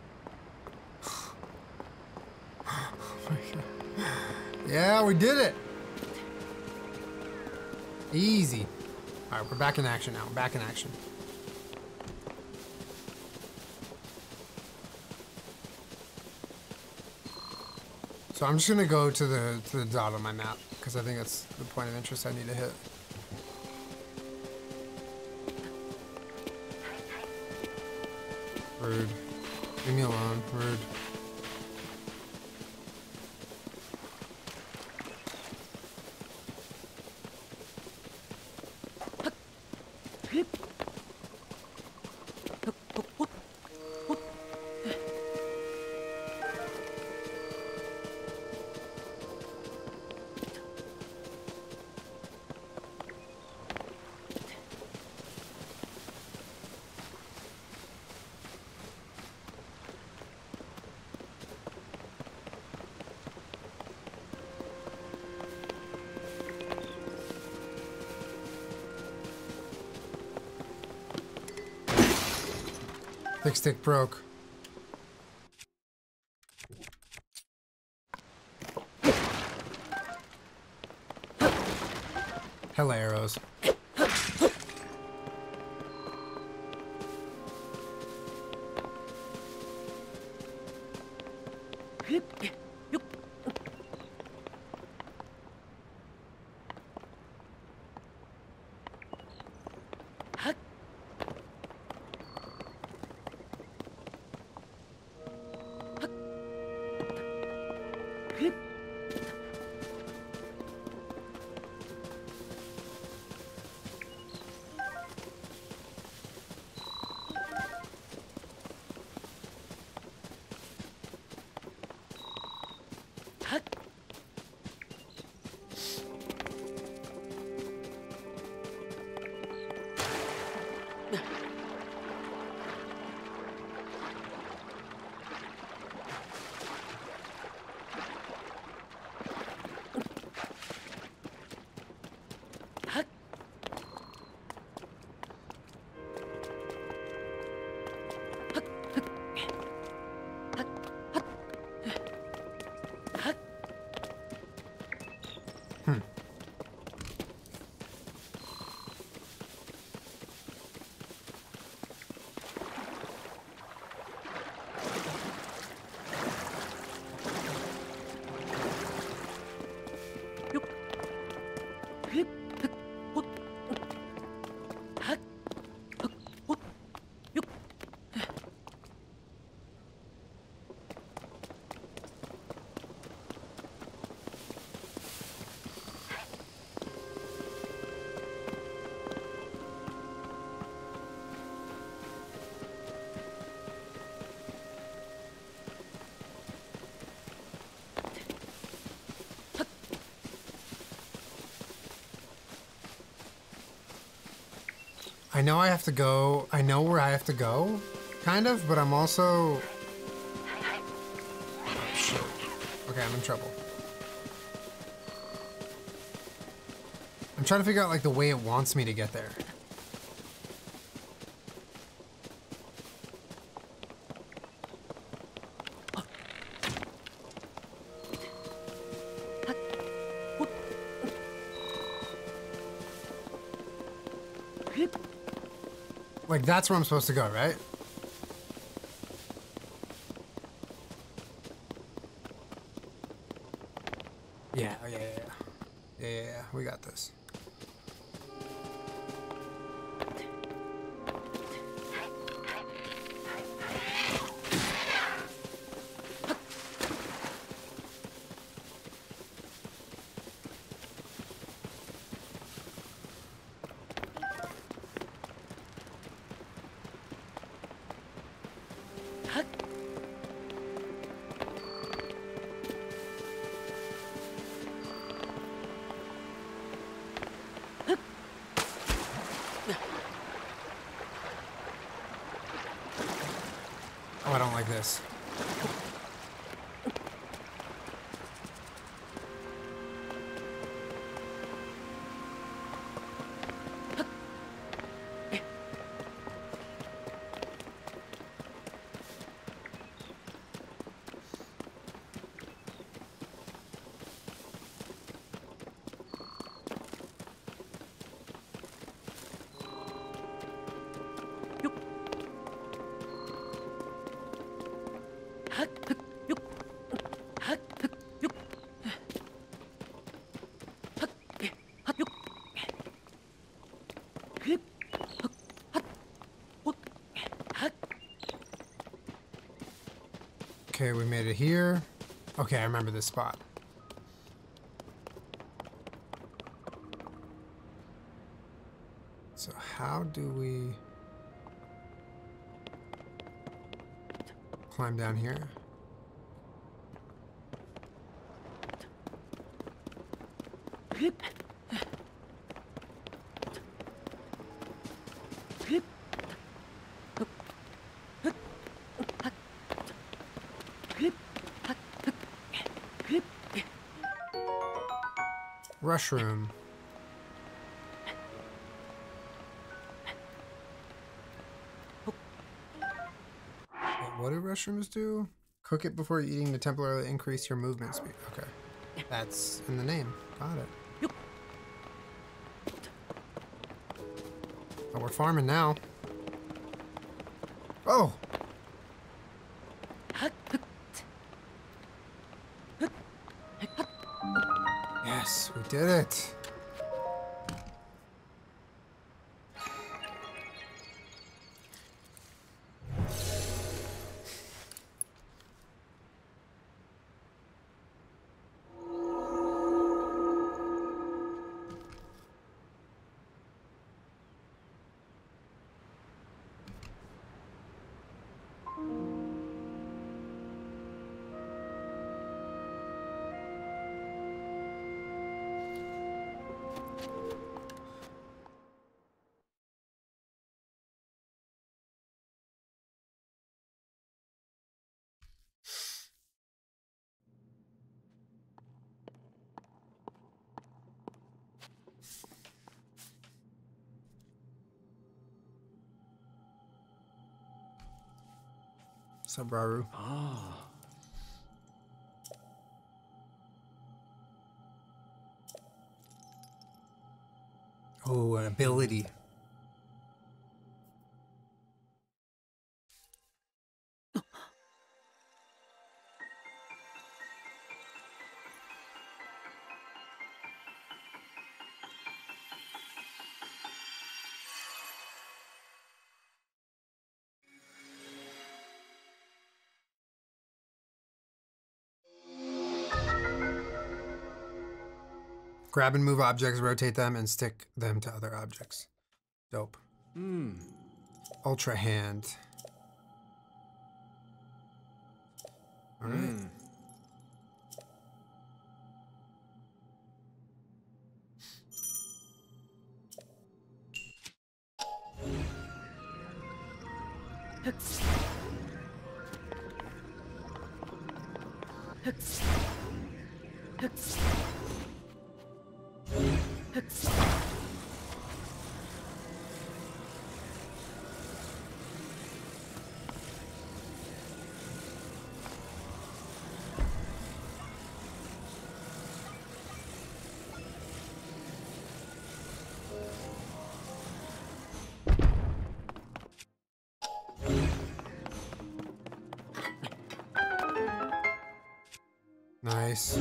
Oh my god. Yeah, we did it! Easy. Alright, we're back in action now. Back in action. So I'm just gonna go to the dot on my map, because I think that's the point of interest I need to hit. Rude. Leave me alone. Rude. Thick stick broke. Hell arrows. I know I have to go. I know where I have to go, kind of, but I'm also... Oh, shit. Okay, I'm in trouble. I'm trying to figure out, like, the way it wants me to get there. Like, that's where I'm supposed to go, right? Yeah, yeah, we got this. Oh, I don't like this. Okay, we made it here. Okay, I remember this spot. So how do we climb down here? Rushroom. What do mushrooms do? Cook it before eating to temporarily increase your movement speed. Okay. That's in the name. Got it. Oh, we're farming now. Oh! Yes, we did it. Sabraru. Ah. Oh, an ability. Grab and move objects, rotate them, and stick them to other objects. Dope. Ultra hand. All right. Nice.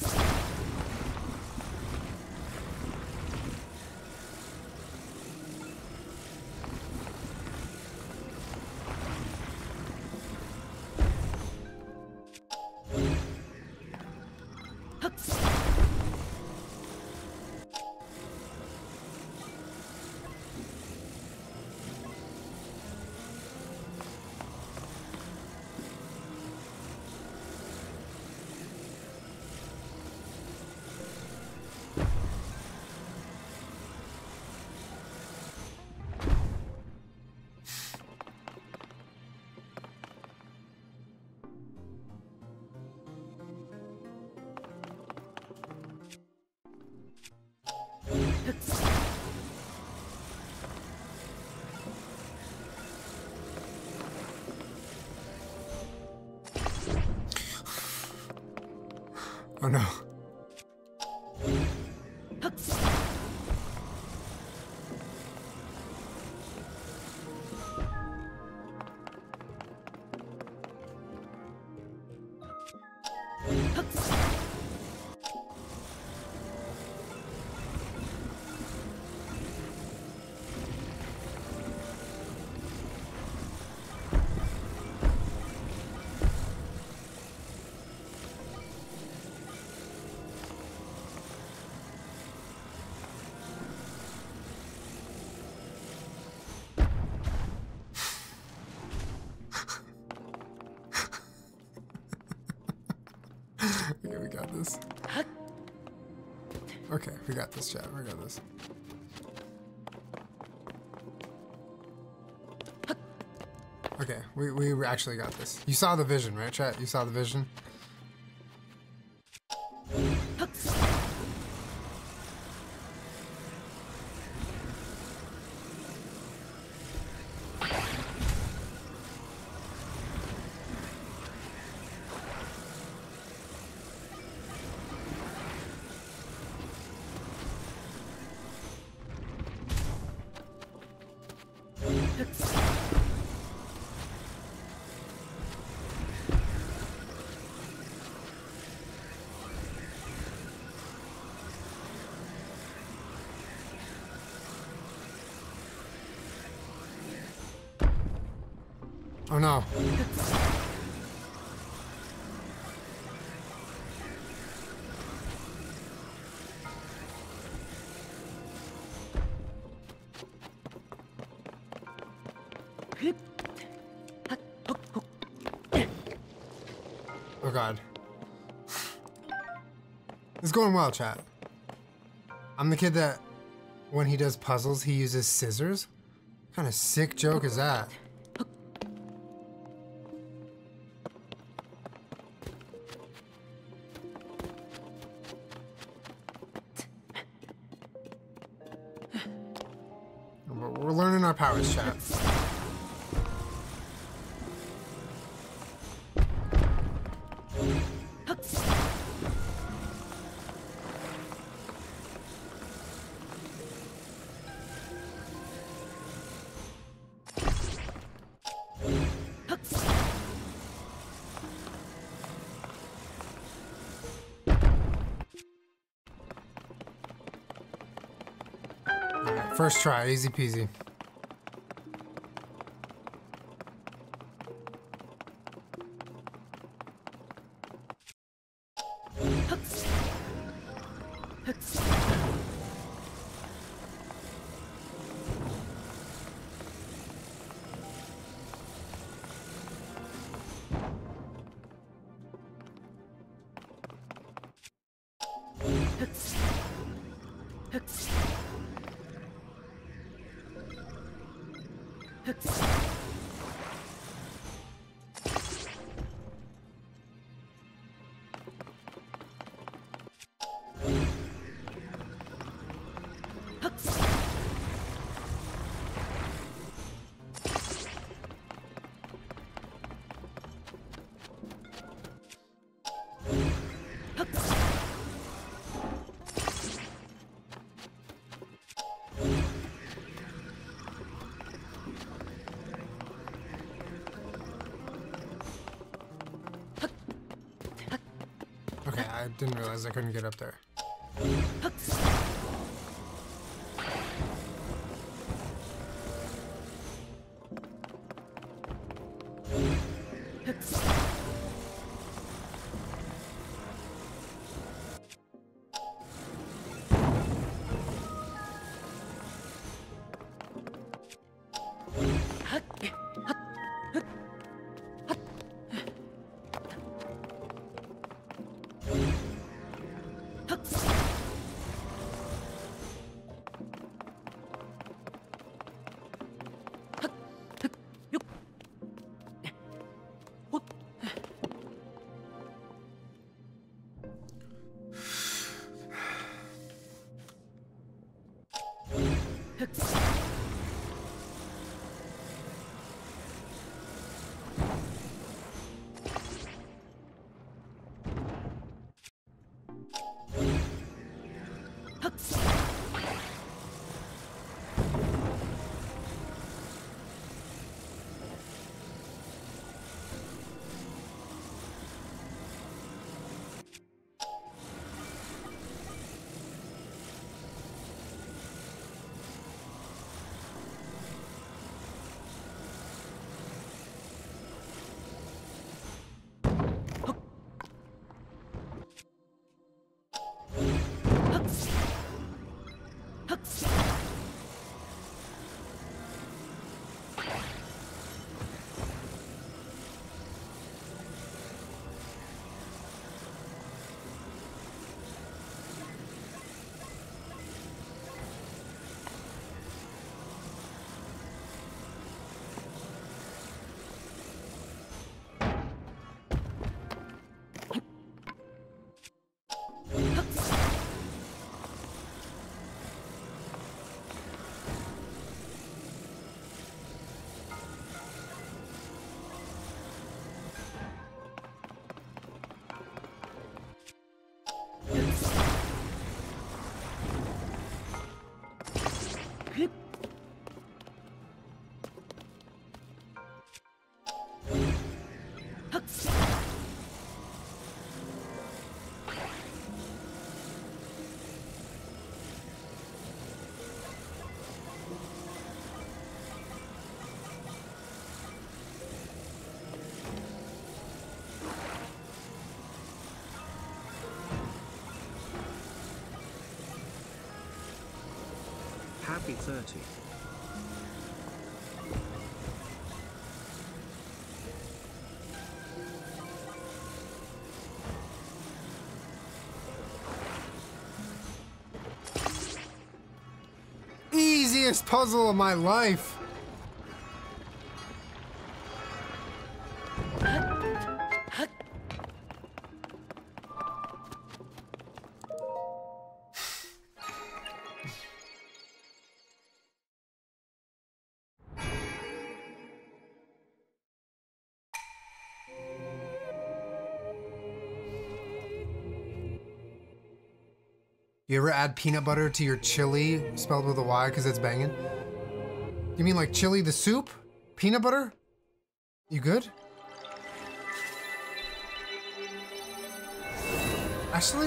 Oh no. Okay, we got this. Okay, we got this, chat. We got this. Okay, we actually got this. You saw the vision, right, chat? You saw the vision? Oh no. Oh god. It's going well, chat. I'm the kid that when he does puzzles, he uses scissors. What kind of sick joke is that? We're learning our powers, chat. Alright, first try, easy peasy. Okay, I didn't realize I couldn't get up there. Happy 30. Easiest puzzle of my life. You ever add peanut butter to your chili, spelled with a Y because it's banging? You mean like chili the soup? Peanut butter? You good? Actually,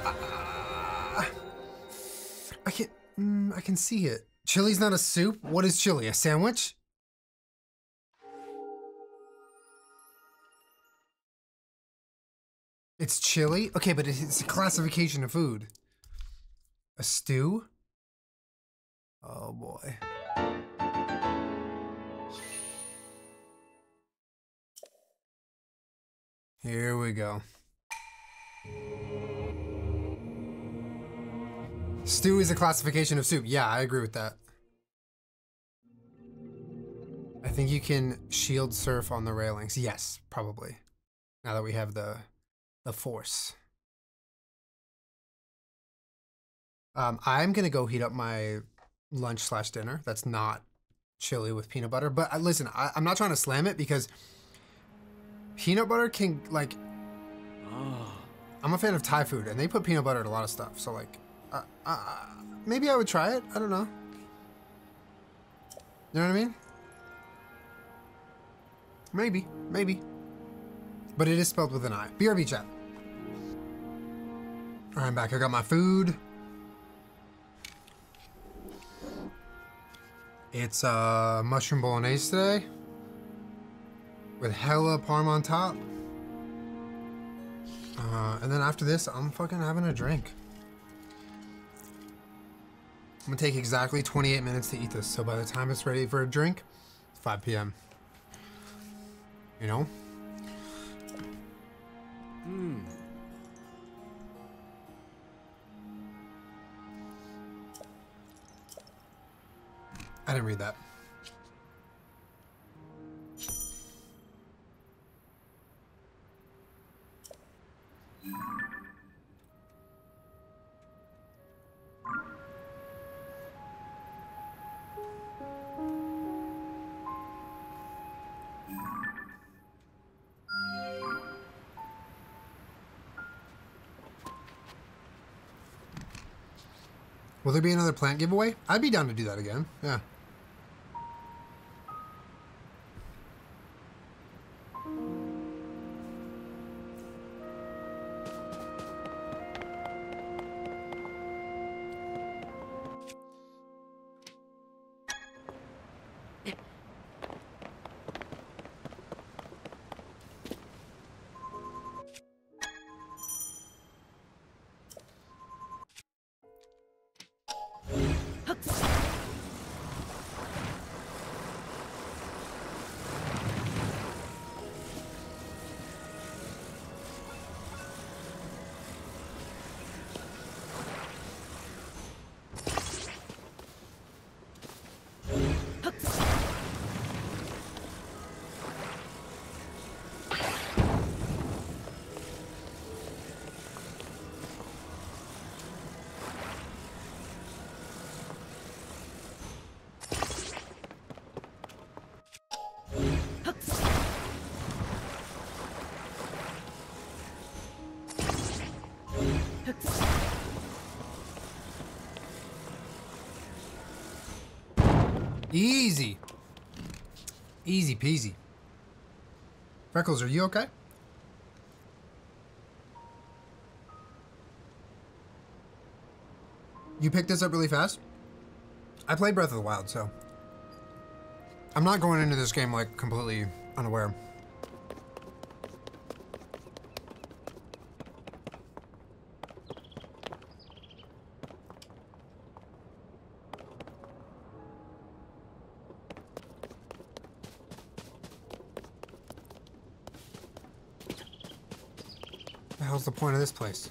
I can see it. Chili's not a soup? What is chili? A sandwich? It's chili? Okay, but it's a classification of food. A stew? Oh boy. Here we go. Stew is a classification of soup. Yeah, I agree with that. I think you can shield surf on the railings. Yes, probably. Now that we have the force. I'm gonna go heat up my lunch / dinner. That's not chili with peanut butter. But listen, I'm not trying to slam it because peanut butter can like. I'm a fan of Thai food, and they put peanut butter in a lot of stuff. So like, maybe I would try it. I don't know. You know what I mean? Maybe. But it is spelled with an I. BRB chat. All right, I'm back. I got my food. It's mushroom bolognese today with hella parm on top. And then after this, I'm fucking having a drink. I'm gonna take exactly 28 minutes to eat this, so by the time it's ready for a drink, it's 5 p.m. You know? I didn't read that. Will there be another plant giveaway? I'd be down to do that again. Yeah. Easy. Easy peasy. Freckles, are you okay? You picked this up really fast? I played Breath of the Wild, so I'm not going into this game like completely unaware. What the hell's the point of this place?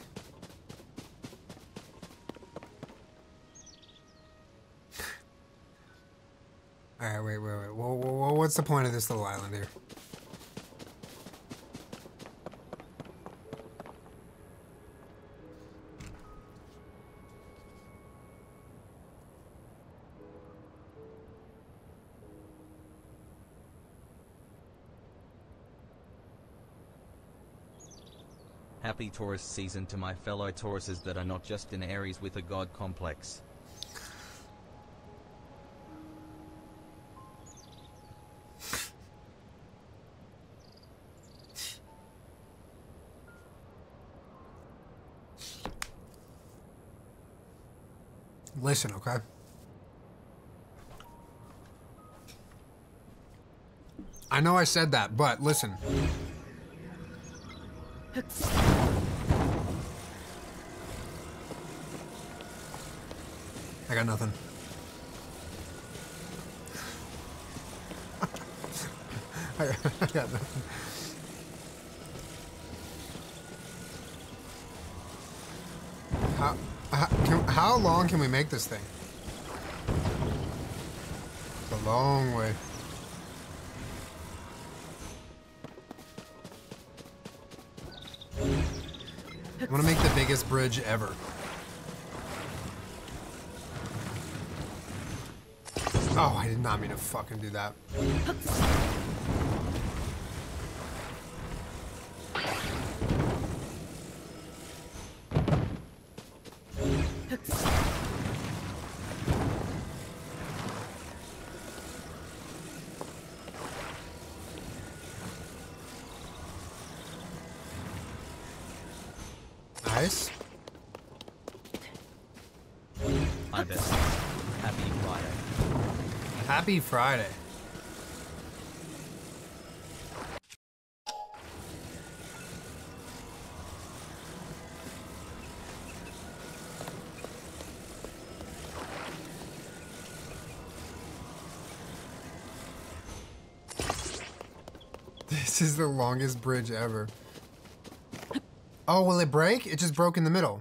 Alright, wait. Whoa, what's the point of this little island here? Happy Taurus season to my fellow Tauruses that are not just in Aries with a god complex. Listen, okay? I know I said that, but listen. I got nothing. I got nothing. How long can we make this thing? It's a long way. I want to make the biggest bridge ever. Oh, I did not mean to fucking do that. Nice. I bet. Happy Friday. Happy Friday. This is the longest bridge ever. Oh, will it break? It just broke in the middle.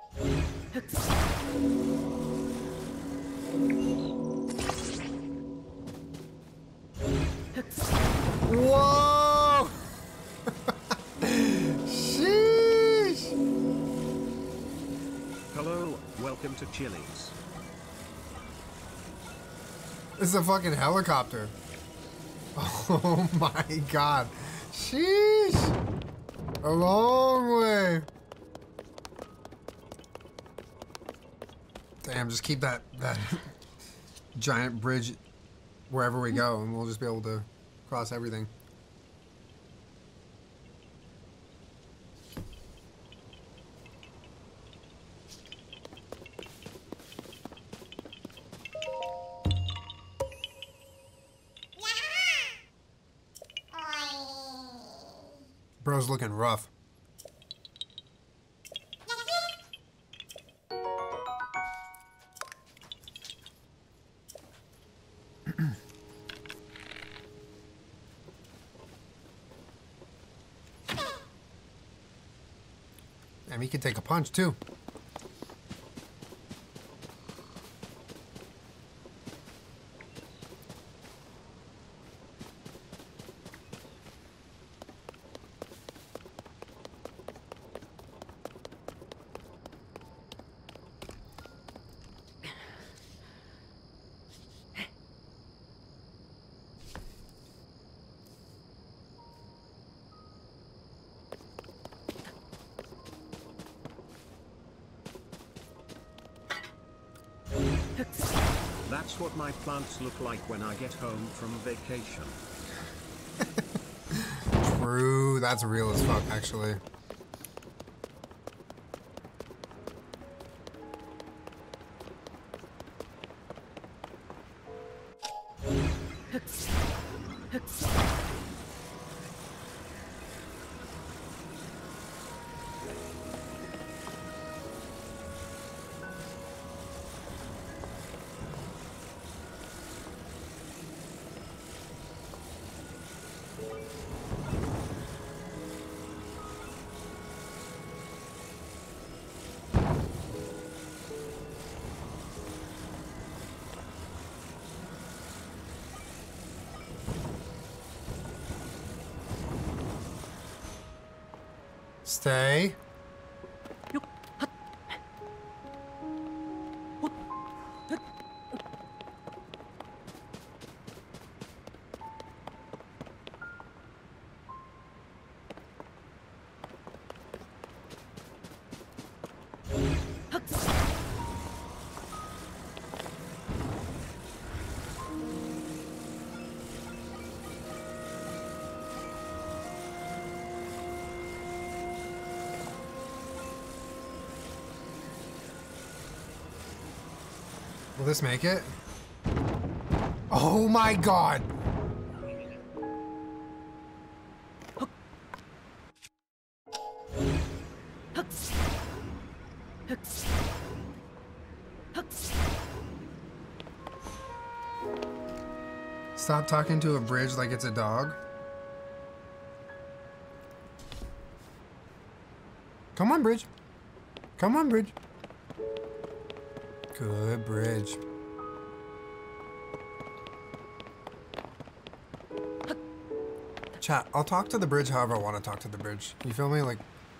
Whoa! Sheesh! Hello, welcome to Chili's. This is a fucking helicopter. Oh my god. Sheesh! A long way. Damn, just keep that giant bridge wherever we go and we'll just be able to cross everything. Bro's looking rough. And he can take a punch too. That's what my plants look like when I get home from vacation. True, that's real as fuck, actually. Stay. Will this make it? Oh my god! Stop talking to a bridge like it's a dog. Come on, bridge. Come on, bridge. Good bridge. Chat, I'll talk to the bridge however I want to talk to the bridge. You feel me? Like...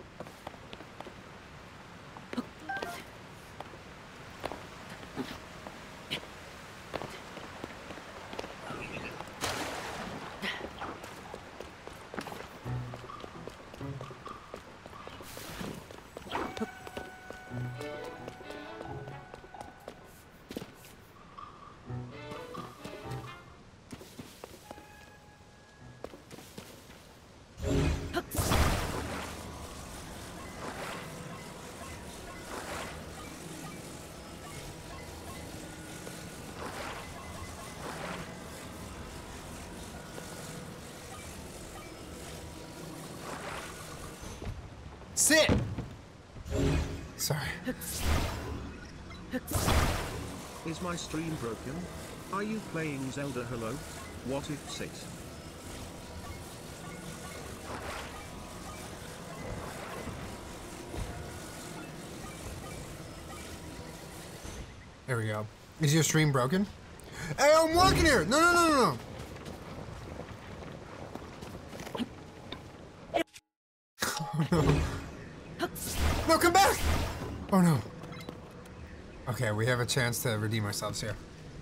Sit! Sorry. Is my stream broken? Are you playing Zelda? Hello? What if sit? There we go. Is your stream broken? Hey, I'm working here! No, no, no, no, no! Oh, no. No, come back! Oh, no. Okay, we have a chance to redeem ourselves here.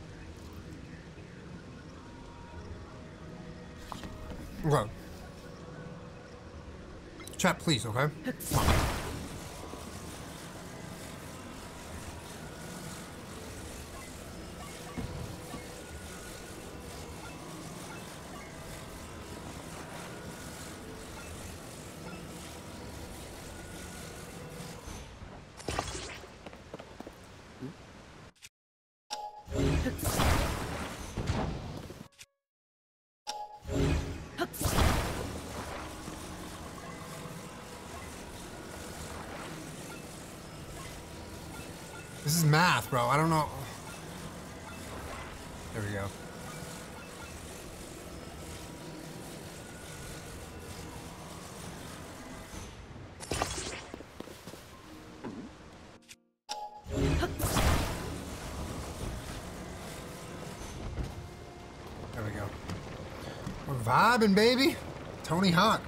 Okay. Chat, please, okay? Come on. This is math, bro. I don't know. There we go. There we go. We're vibing, baby. Tony Hawk.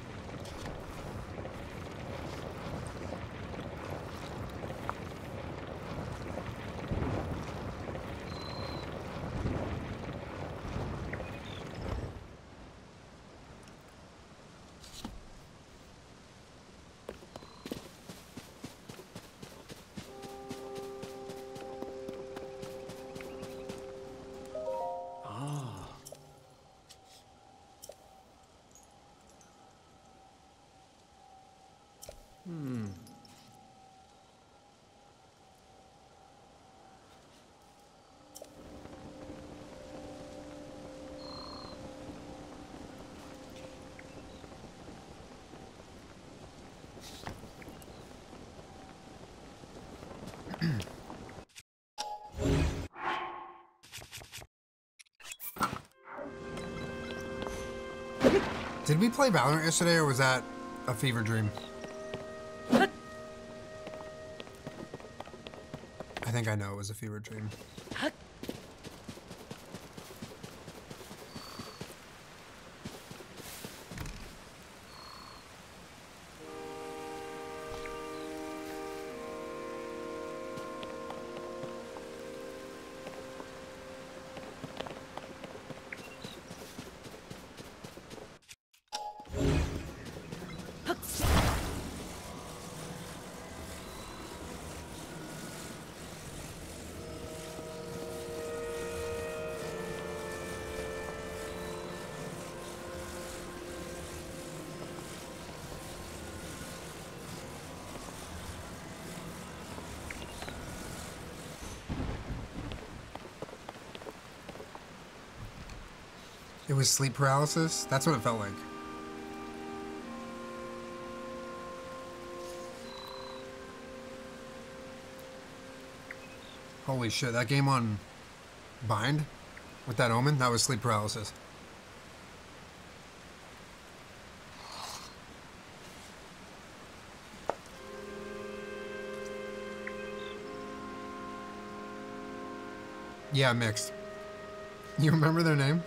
Did we play Valorant yesterday, or was that a fever dream? I think I know it was a fever dream. It was sleep paralysis? That's what it felt like. Holy shit, that game on Bind with that Omen, that was sleep paralysis. Yeah, mixed. You remember their name?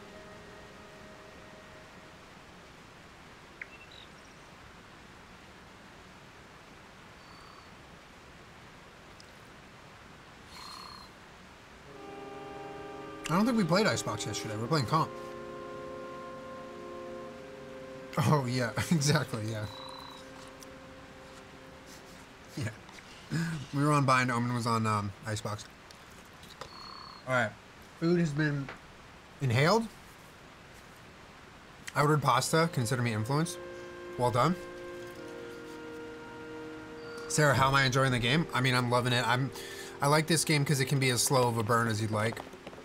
I don't think we played Icebox yesterday. We're playing comp. Oh, yeah. Exactly, yeah. Yeah. We were on Bind. Omen was on Icebox. Alright. Food has been inhaled. I ordered pasta. Consider me influenced. Well done. Sarah, how am I enjoying the game? I mean, I'm loving it. I like this game because it can be as slow of a burn as you'd like.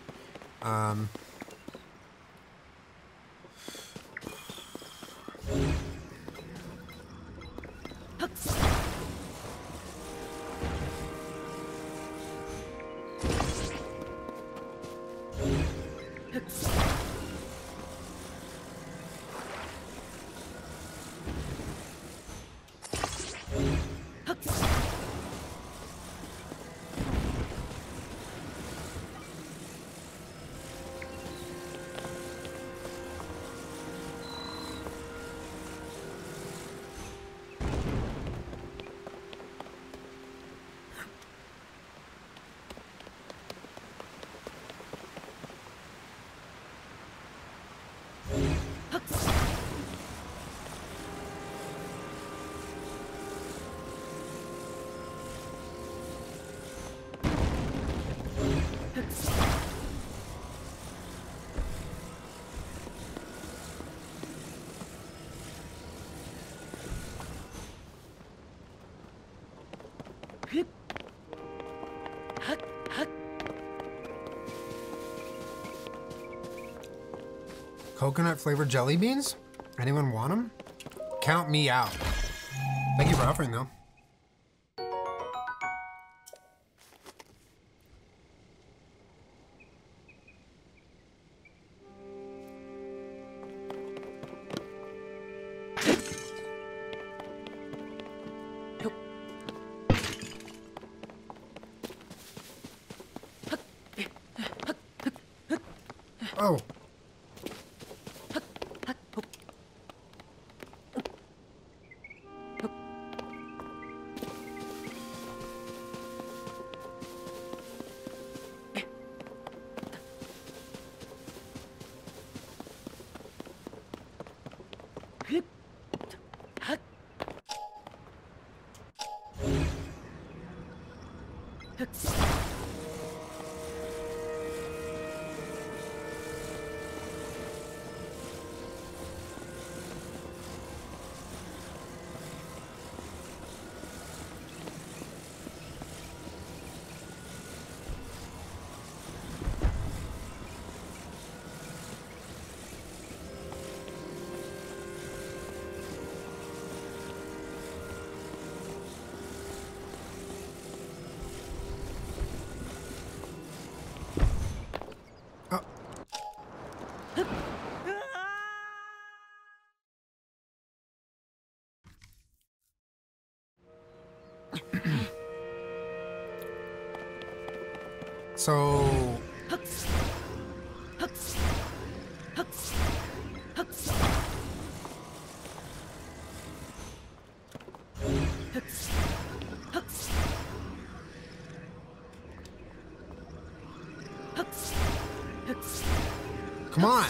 Coconut flavored jelly beans? Anyone want them? Count me out. Thank you for offering though. Oh. So come on.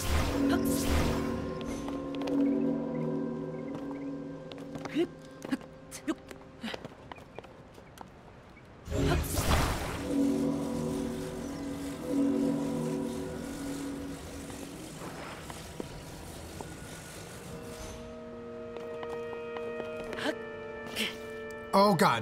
Oh God.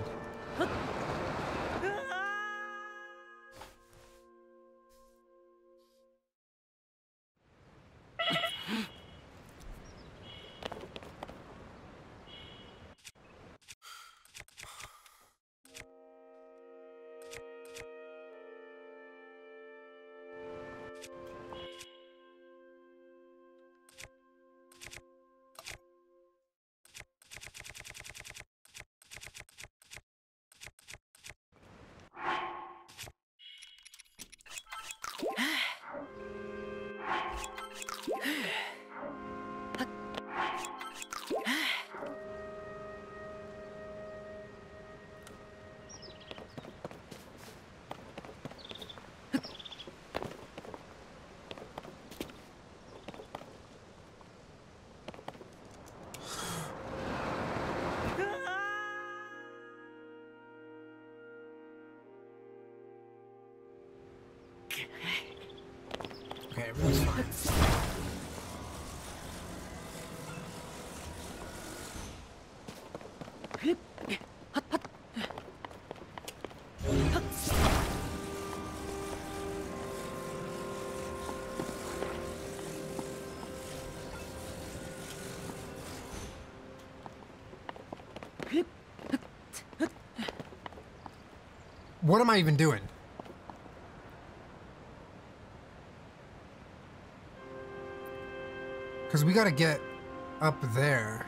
Okay, everything's fine. What am I even doing? Because we gotta get up there.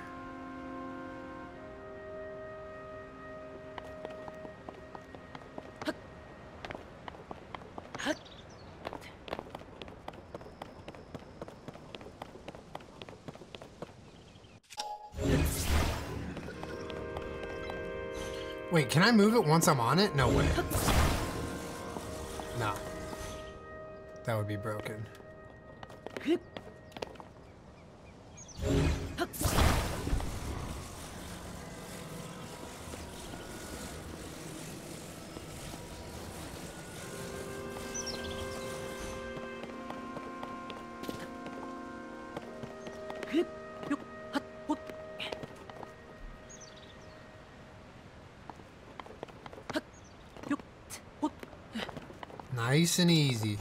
Wait, can I move it once I'm on it? No way. No. That would be broken. Nice and easy.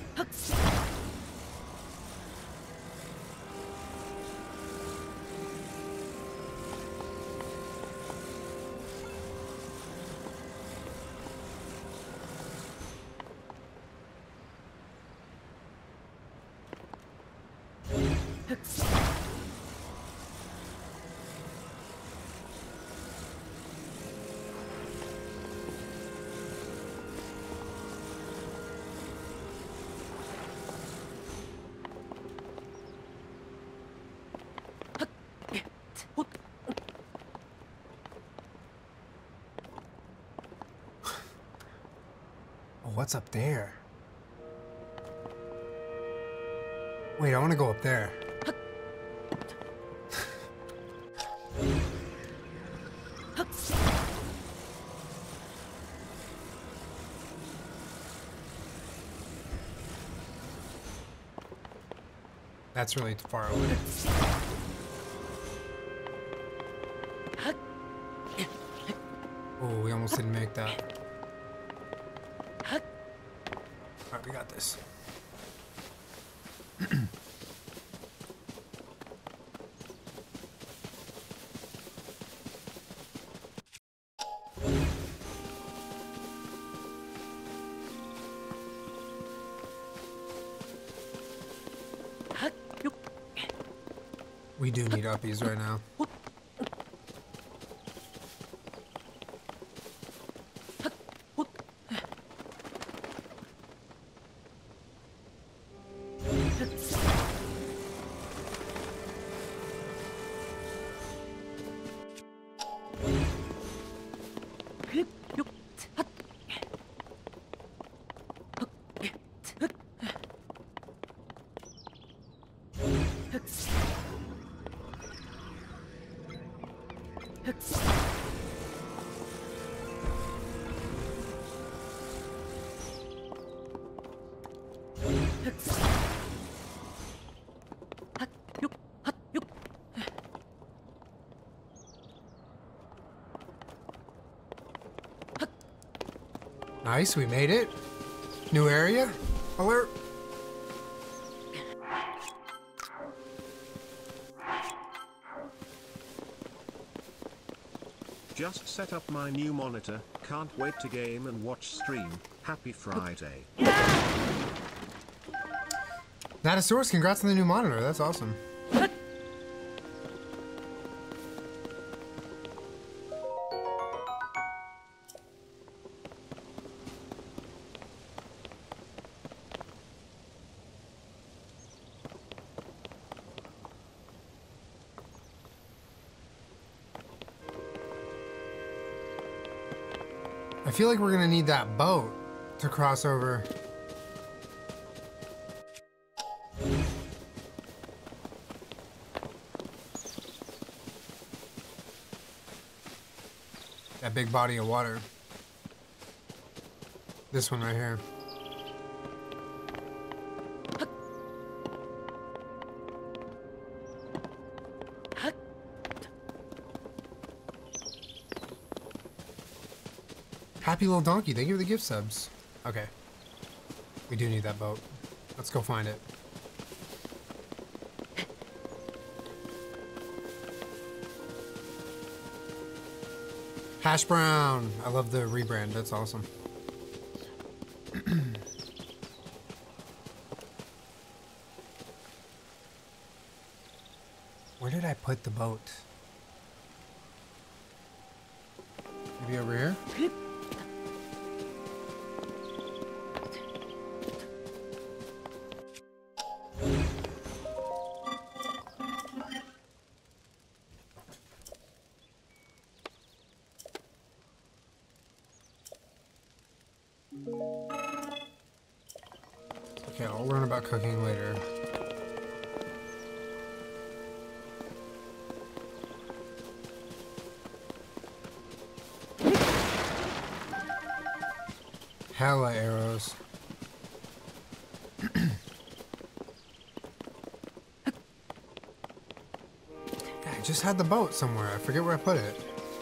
What's up there? Wait, I want to go up there. That's really far away. Oh, we almost didn't make that. Alright, we got this. We do need uppies right now. Nice, we made it. New area. Alert. Just set up my new monitor, can't wait to game and watch stream. Happy Friday. Natosaurus, congrats on the new monitor. That's awesome. I feel like we're gonna need that boat to cross over. That big body of water. This one right here. Happy little donkey, thank you for the gift subs. Okay. We do need that boat. Let's go find it. Hash brown. I love the rebrand. That's awesome. Where did I put the boat? Maybe over here? Okay, I'll learn about cooking later. Hella arrows. I just had the boat somewhere. I forget where I put it.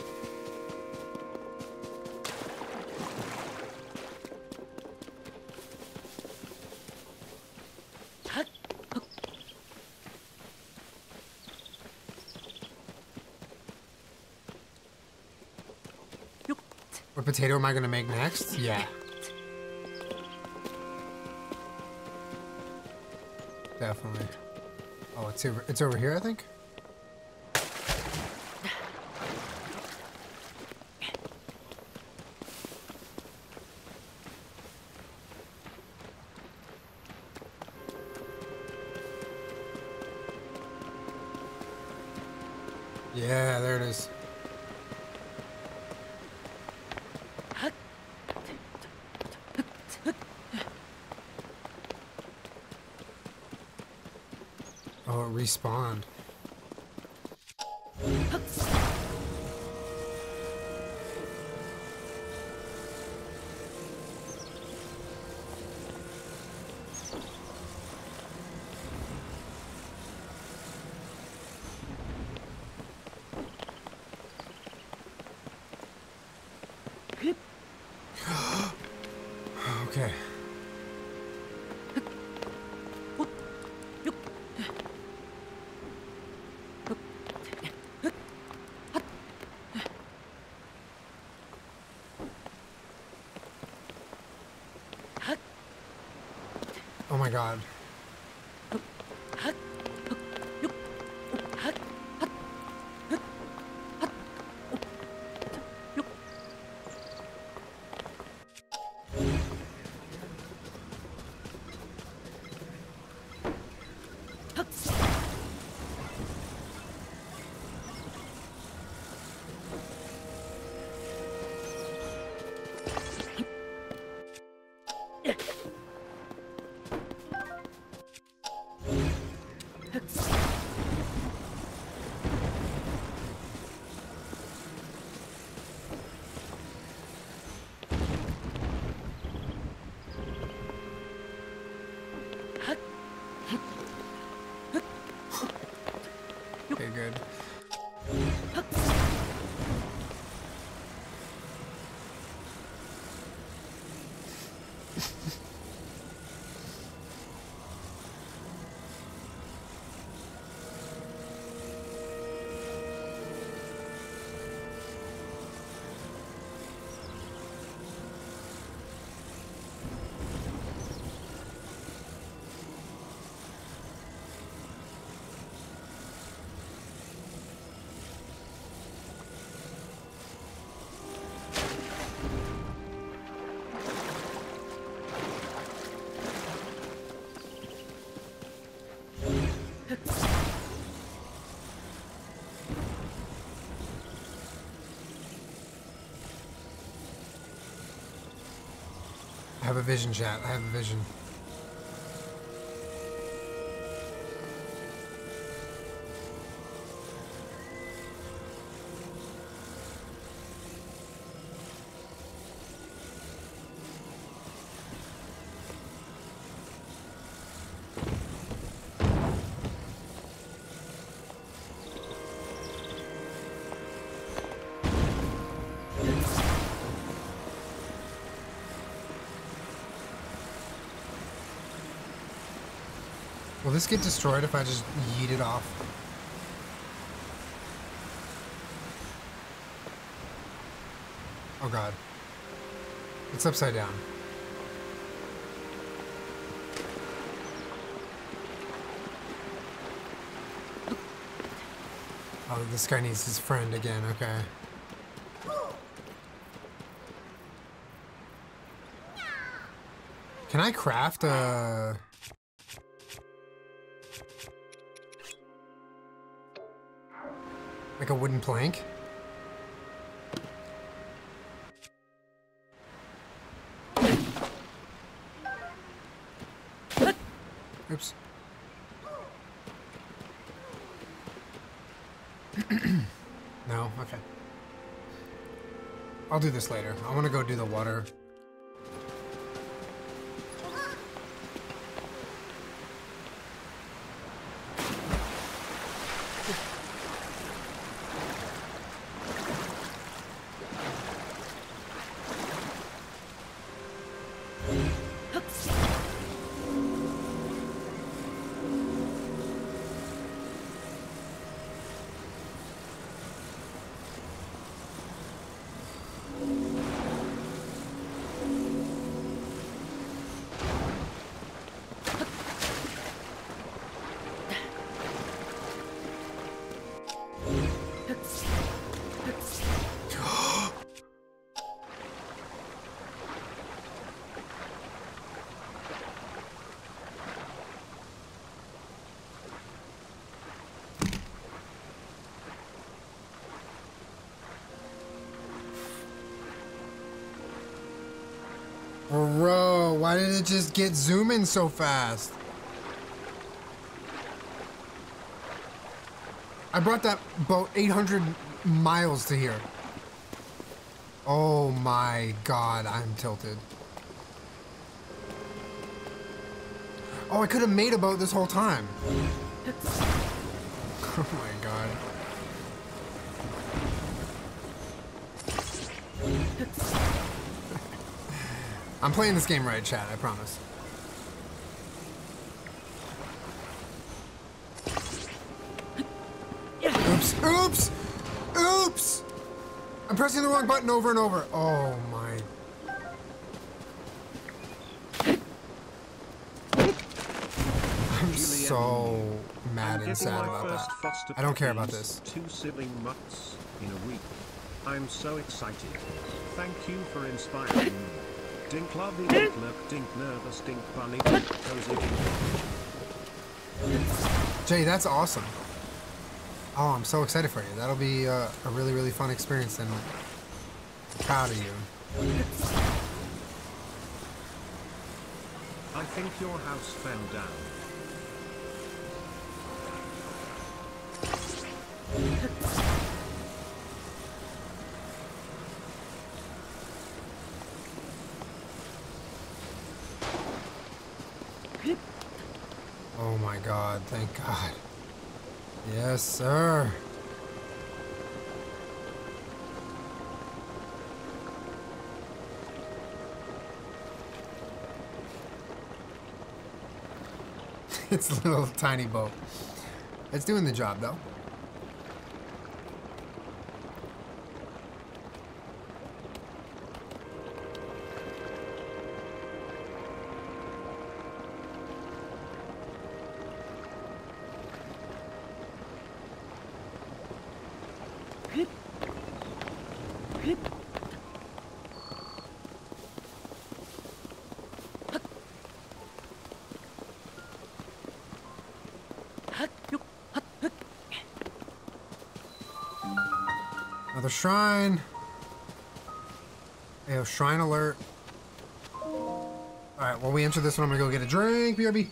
What potato am I gonna make next? Yeah. Definitely. Oh, it's over here, I think? Yeah, there it is. Oh, it respawned. Okay. Oh my god. Okay, good. I have a vision, chat. I have a vision. Will this get destroyed if I just yeet it off? Oh god. It's upside down. Oh, this guy needs his friend again, okay. Can I craft a... like a wooden plank? Oops. No? Okay. I'll do this later. I want to go do the water. Bro, why did it just get zooming so fast? I brought that boat 800 miles to here. Oh my god, I'm tilted. Oh, I could have made a boat this whole time. Oh my god. I'm playing this game right, chat, I promise. Oops, oops, oops! I'm pressing the wrong button over and over. Oh my. I'm so mad and sad about that. I don't care about this. 2 sibling mutts in a week. I'm so excited. Thank you for inspiring me. Dink lovey, dink lurk, dink nervous, dink bunny, dink cozy, dink. Jay, that's awesome. Oh, I'm so excited for you. That'll be a really, really fun experience, and I'm proud of you. I think your house fell down. Oh my god, thank god. Yes, sir. It's a little tiny boat. It's doing the job though. Another shrine. Hey, shrine alert. Alright, while we enter this one, I'm gonna go get a drink, BRB.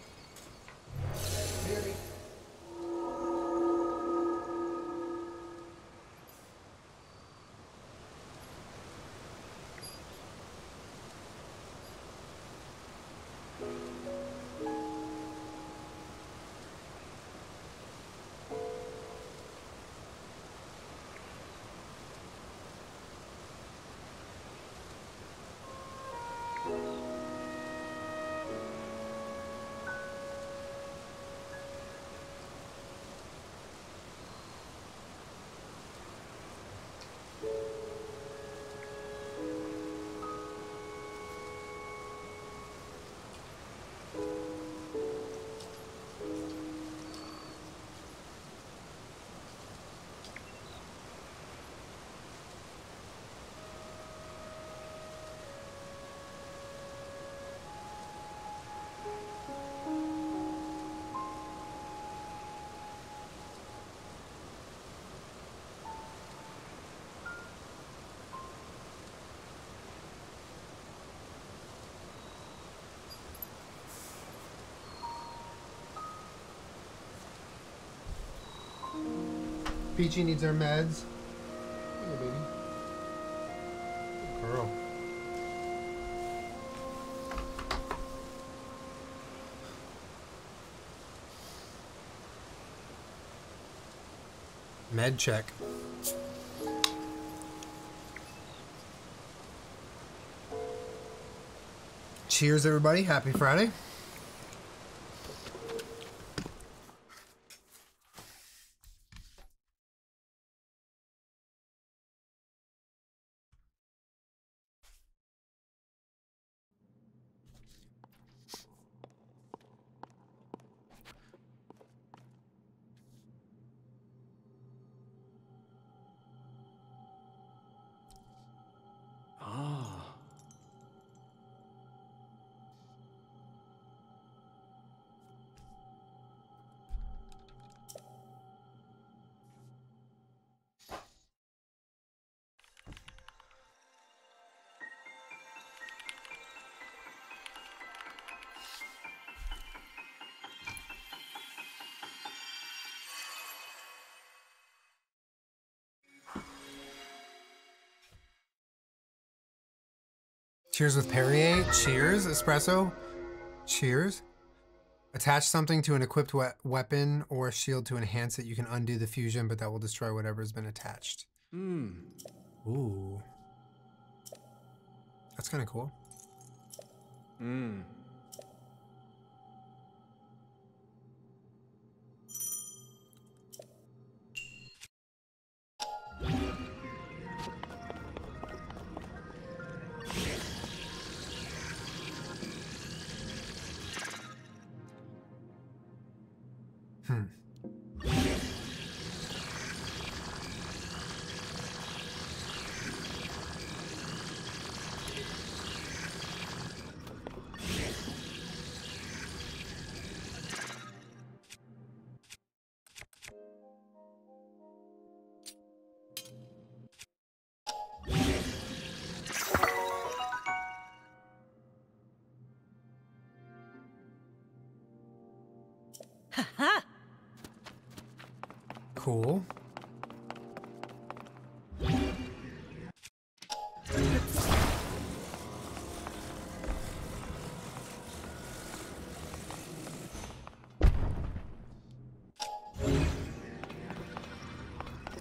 Peachy needs her meds. Hey, baby. Good girl. Med check. Cheers, everybody. Happy Friday. Cheers with Perrier. Cheers. Espresso. Cheers. Attach something to an equipped weapon or shield to enhance it. You can undo the fusion, but that will destroy whatever's been attached. Ooh. That's kind of cool. Cool.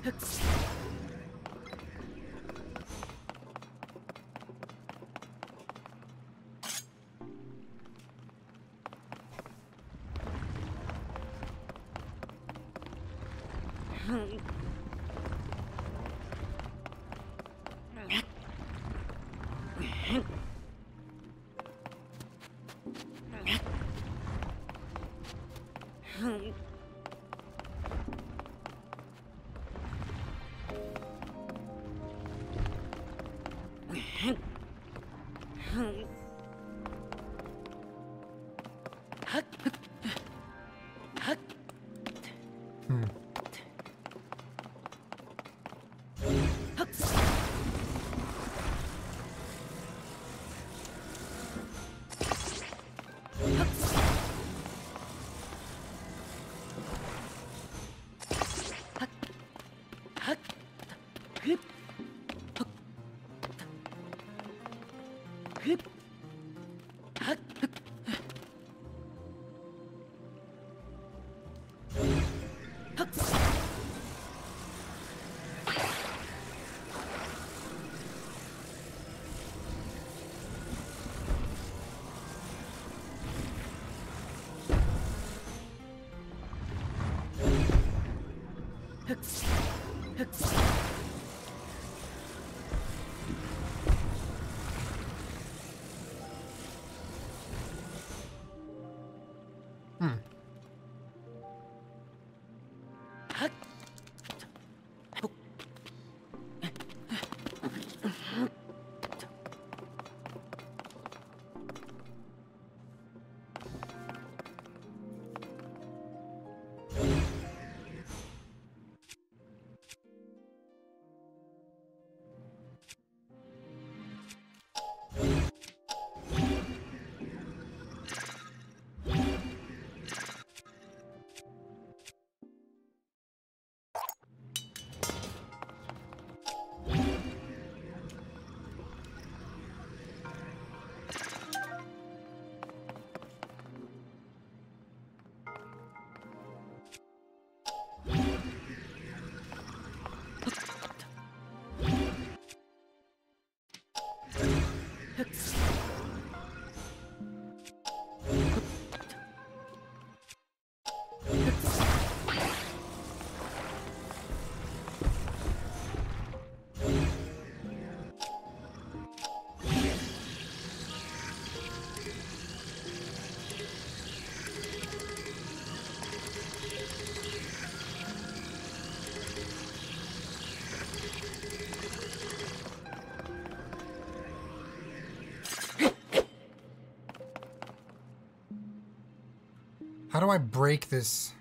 How do I break this?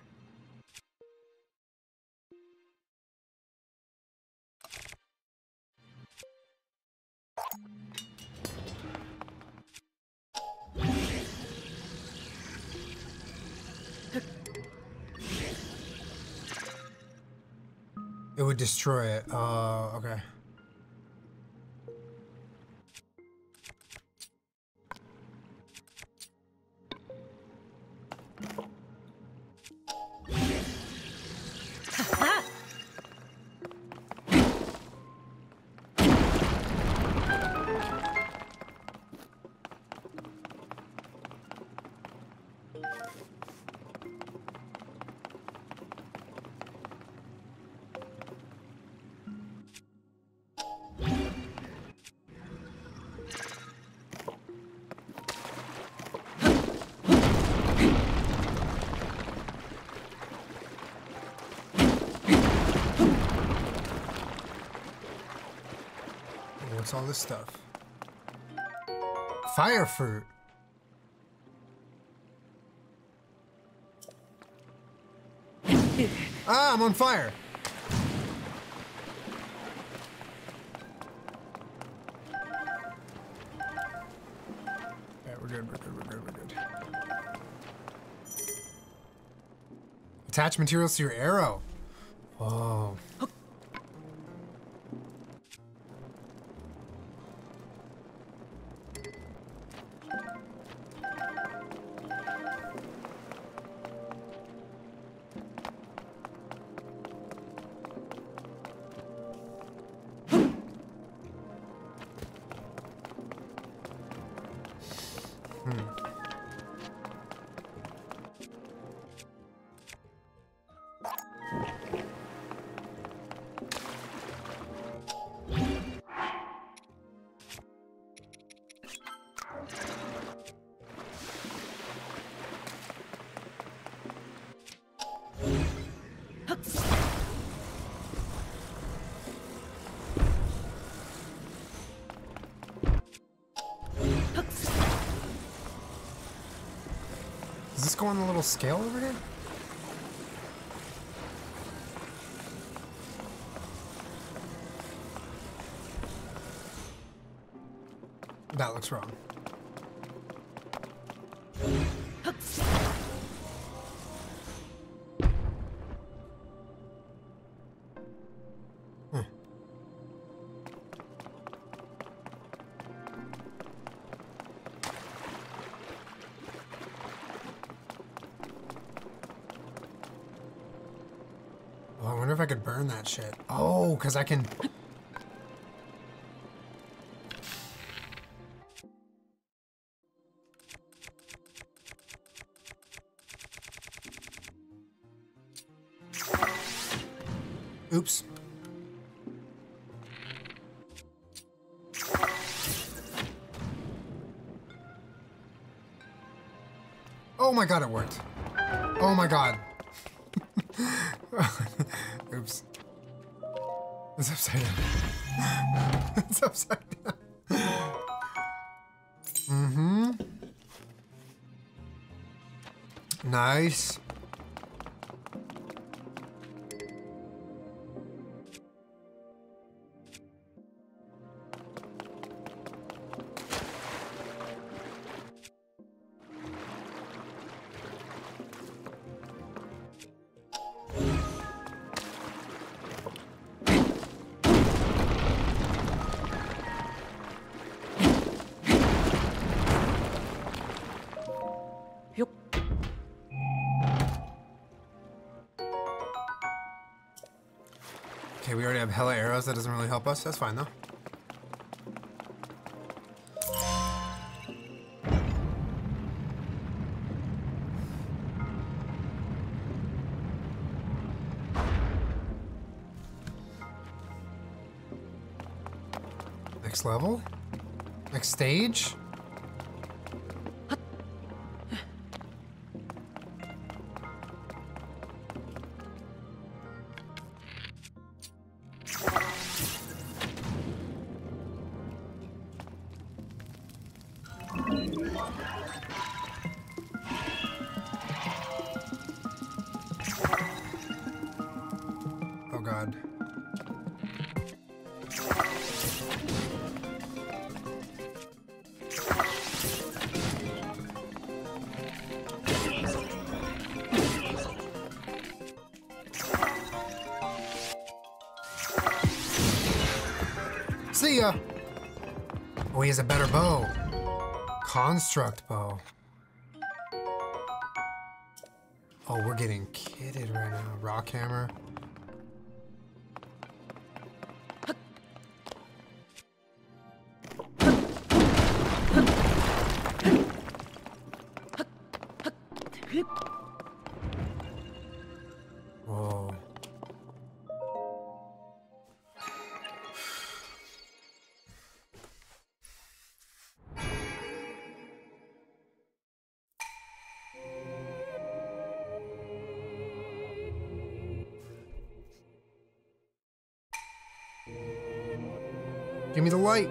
It would destroy it. Okay. What's all this stuff? Fire fruit. Ah, I'm on fire. Yeah, we're good, we're good, we're good, we're good. Attach materials to your arrow. Whoa. go on the little scale over here? That looks wrong. Oh, I wonder if I could burn that shit. Oh, because I can... Oops. Oh my god, it worked. Oh my god. Oops. It's upside down. It's upside down. Mm-hmm. Nice. Okay, we already have hella arrows. That doesn't really help us. That's fine, though. Next level? Next stage? Oh god. See ya! Oh, he has a better bow. Construct bow. Oh, we're getting kitted right now. Rock hammer. Whoa. Give me the light.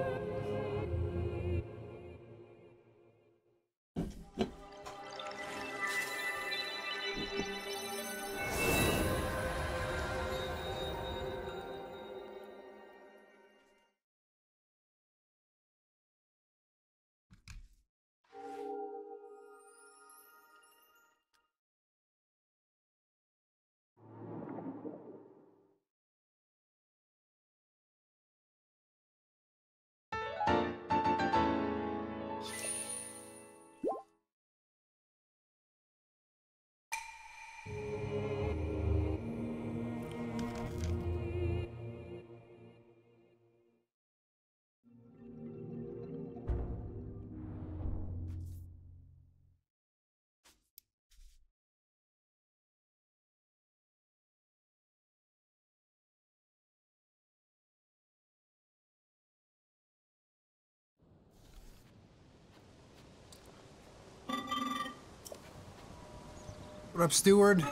What up, steward?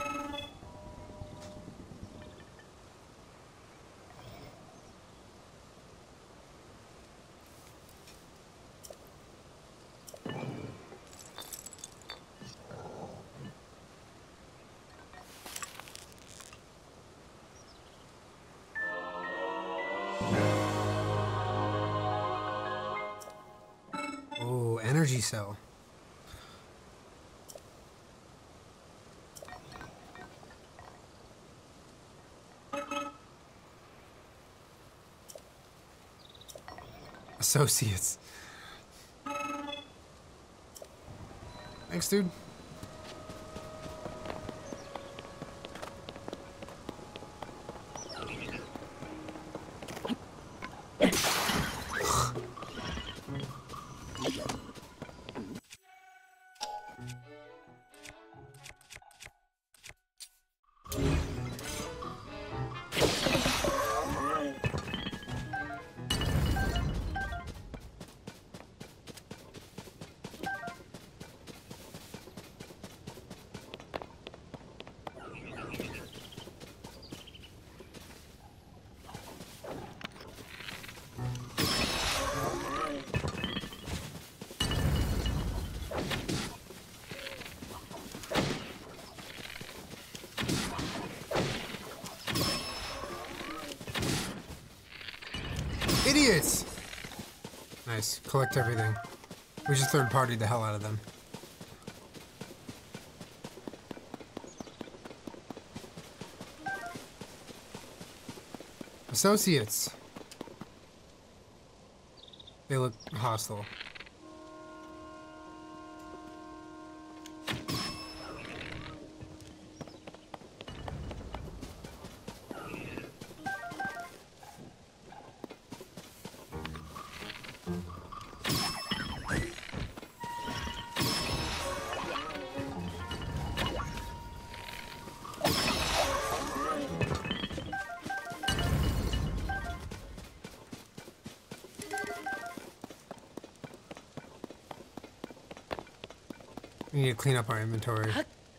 Oh, energy cell. Associates. Thanks, dude. Idiots! Nice. Collect everything. We just third-partied the hell out of them. Associates. They look hostile. We need to clean up our inventory.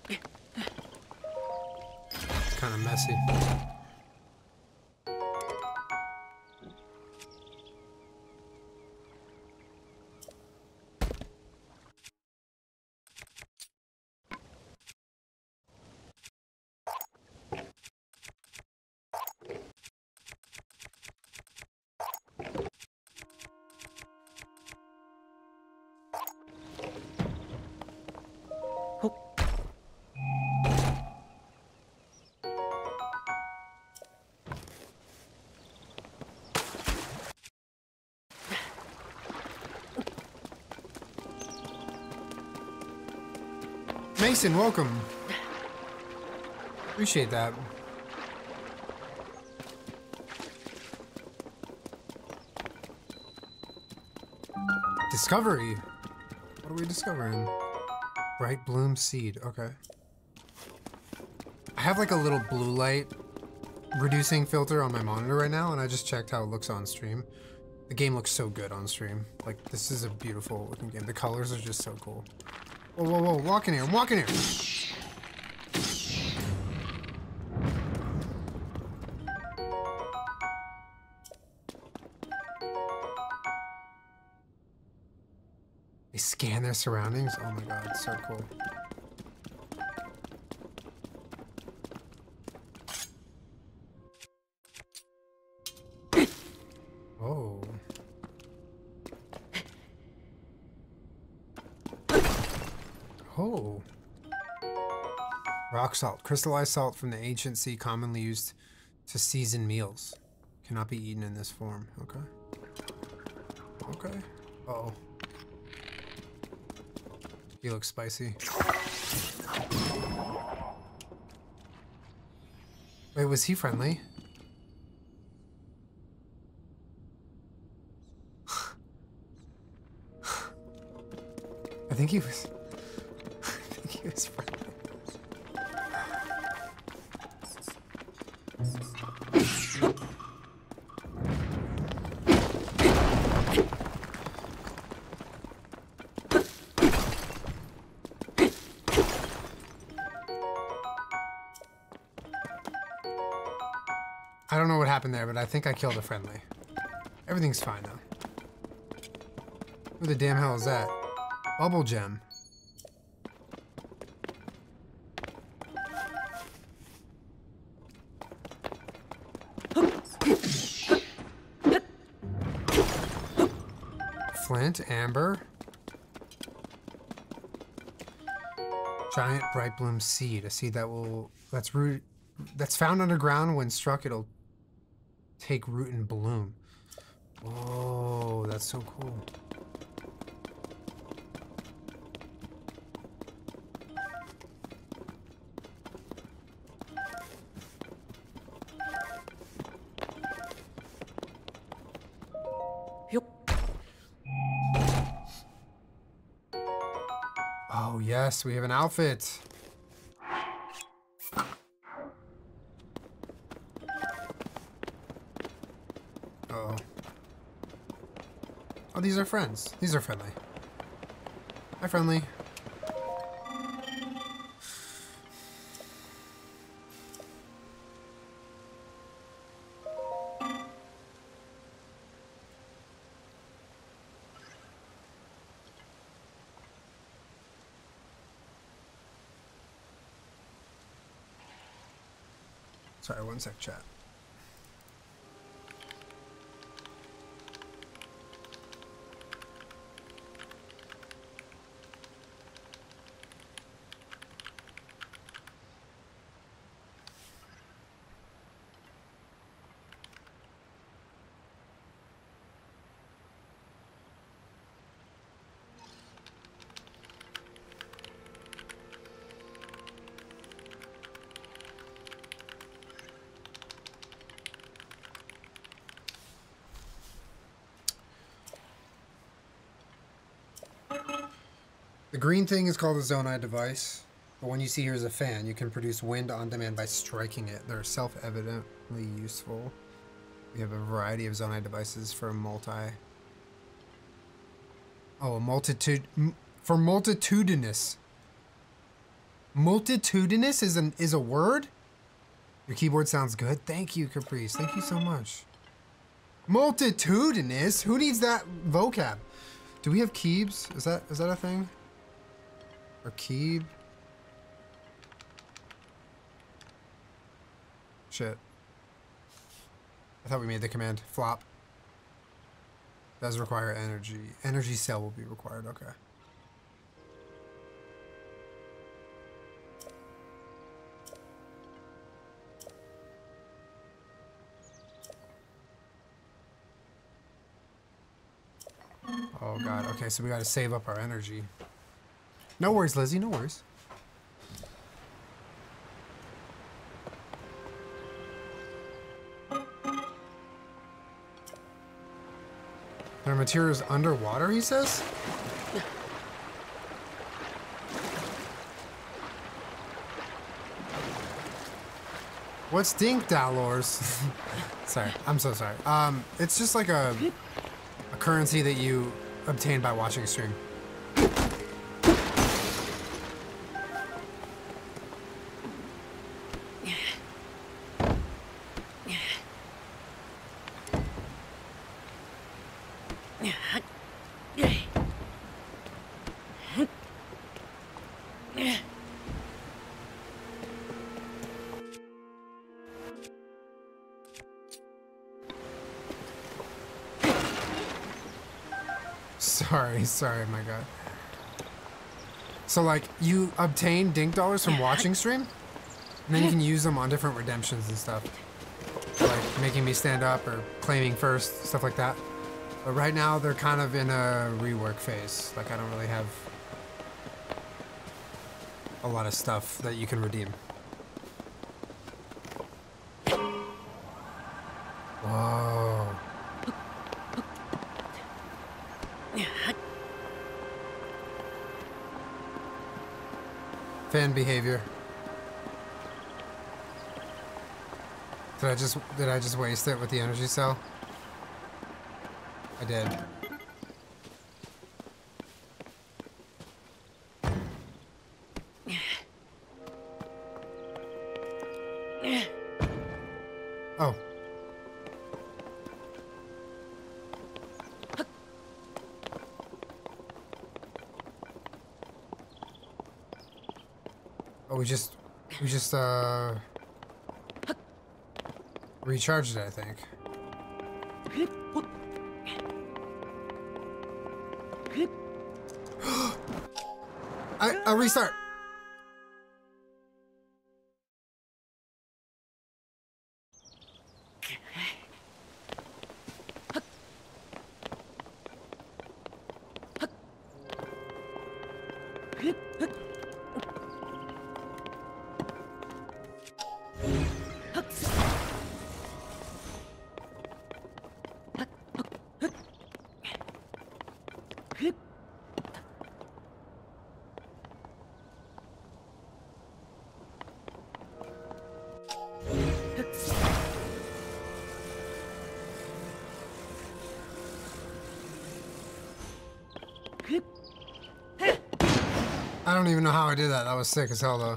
It's kind of messy. Mason, welcome. Appreciate that. Discovery. What are we discovering? Bright bloom seed. Okay. I have like a little blue light reducing filter on my monitor right now, and I just checked how it looks on stream. The game looks so good on stream. Like, this is a beautiful looking game. The colors are just so cool. Whoa, whoa, whoa, walk in here, walk in here! They scan their surroundings? Oh my god, so cool. Oh. Oh. Rock salt. Crystallized salt from the ancient sea commonly used to season meals. Cannot be eaten in this form. Okay. Okay. Uh-oh. He looks spicy. Wait, was he friendly? I think he was... I think he was friendly. I don't know what happened there, but I think I killed a friendly. Everything's fine though. Who the damn hell is that? Bubble gem. flint, amber. Giant bright bloom seed. A seed that's found underground. When struck, it'll take root and bloom. Oh, that's so cool. Oh, yes, we have an outfit. Uh-oh. Oh, these are friends. These are friendly. Hi, friendly. Sorry, one sec, chat. The green thing is called a Zonai device. The one you see here is a fan. You can produce wind on demand by striking it. They're self-evidently useful. We have a variety of Zonai devices for for multitudinous. Multitudinous is a word? Your keyboard sounds good. Thank you, Caprice. Thank you so much. Multitudinous? Who needs that vocab? Do we have keebs? Is that a thing? Or keeb? Shit. I thought we made the command. Flop. Does require energy. Energy cell will be required. Okay. Oh god. Okay, so we gotta save up our energy. No worries, Lizzie. No worries. Our materials underwater, he says? What's Dink Dollars? Sorry, I'm so sorry. It's just like a currency that you obtain by watching a stream. Sorry, my god. So like, you obtain Dink Dollars from watching stream, and then you can use them on different redemptions and stuff. Like making me stand up or claiming first, stuff like that. But right now, they're kind of in a rework phase. Like, I don't really have a lot of stuff that you can redeem. Whoa. Fan behavior. Did I just waste it with the energy cell? I did. Oh. Oh, we just recharged it, I think. I'll restart. I don't even know how I did that. That was sick as hell, though.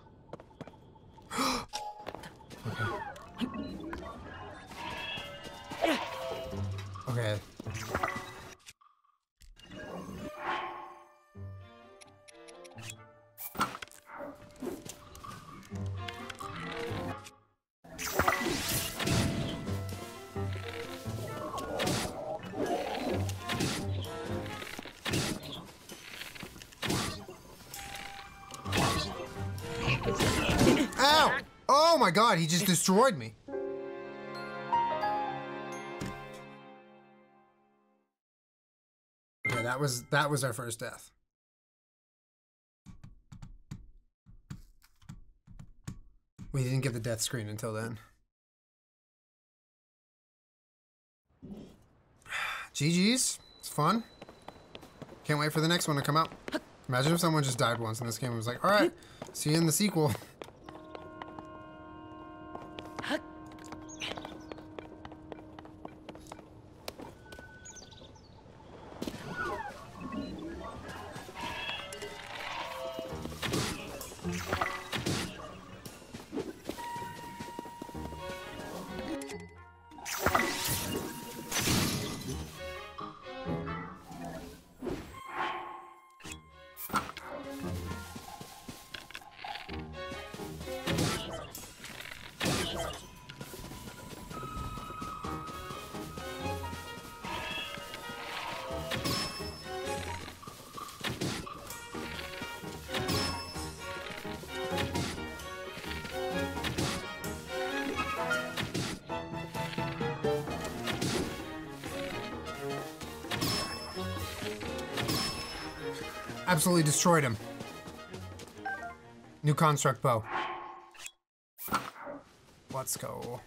Okay. Ow! Oh my god, he just destroyed me. Okay, that was our first death. We didn't get the death screen until then. GG's. It's fun. Can't wait for the next one to come out. Imagine if someone just died once in this game and was like, alright, see you in the sequel. Absolutely destroyed him. New construct bow. Let's go.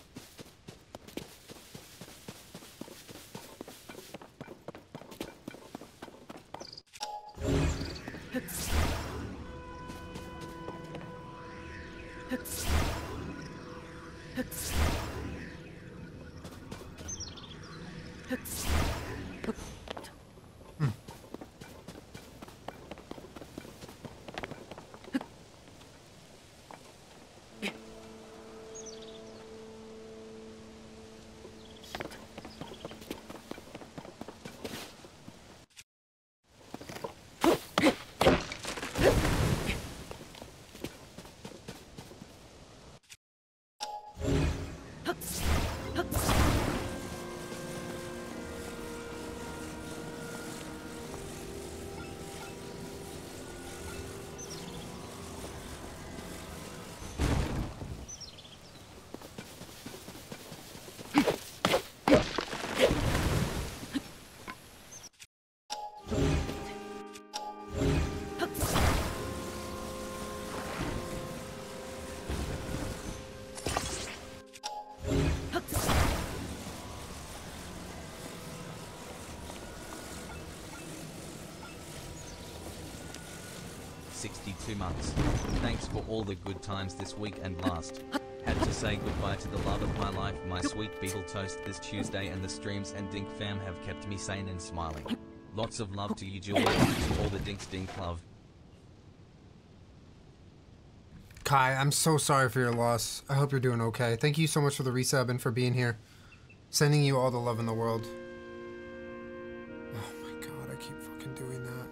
Months. Thanks for all the good times this week and last. Had to say goodbye to the love of my life, my sweet beetle toast this Tuesday, and the streams and Dink fam have kept me sane and smiling. Lots of love to you, Julie, and to all the Dinks Dink love. Kai, I'm so sorry for your loss. I hope you're doing okay. Thank you so much for the resub and for being here. Sending you all the love in the world. Oh my god, I keep fucking doing that.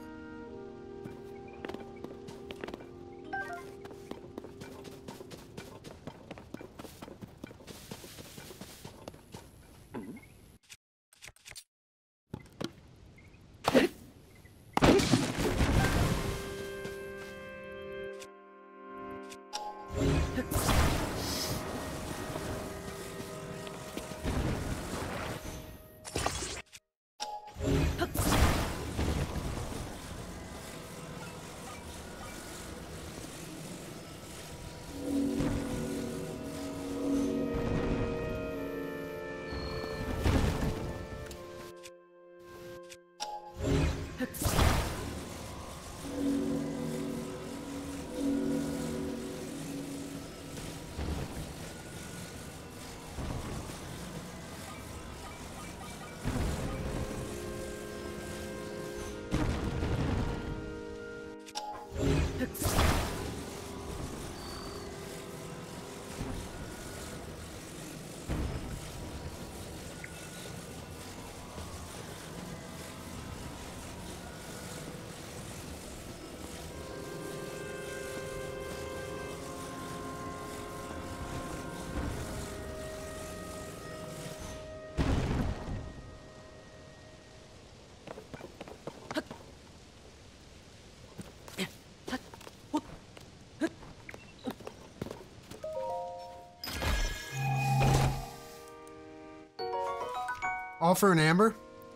All for an amber?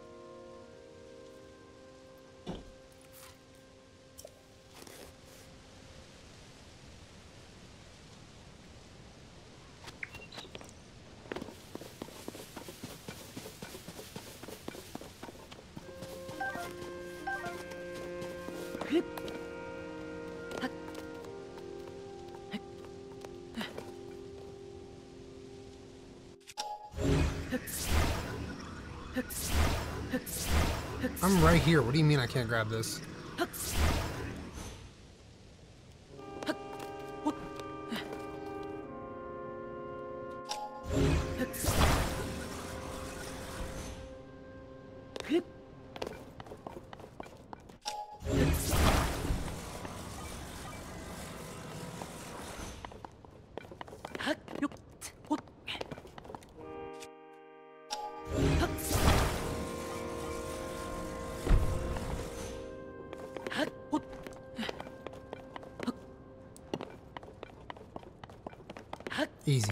I'm right here. What do you mean I can't grab this? Easy.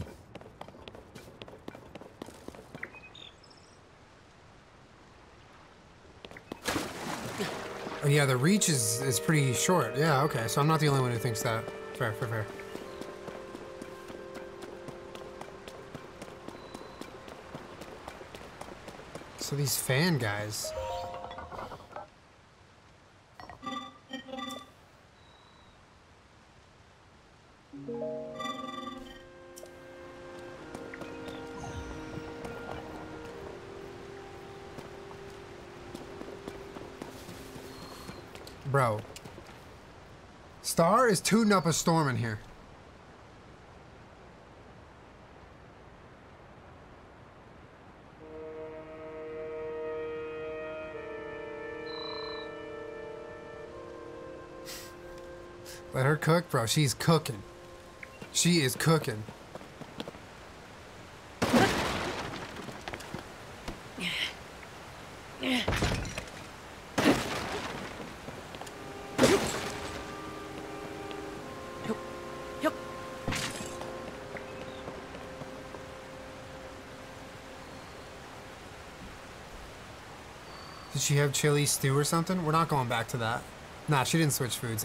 Oh, yeah, the reach is pretty short. Yeah, okay. So I'm not the only one who thinks that. Fair, fair, fair. So these fan guys. Bro. Star is tooting up a storm in here. Let her cook, bro. She's cooking. She is cooking. Did she have chili stew or something? We're not going back to that. Nah, she didn't switch foods.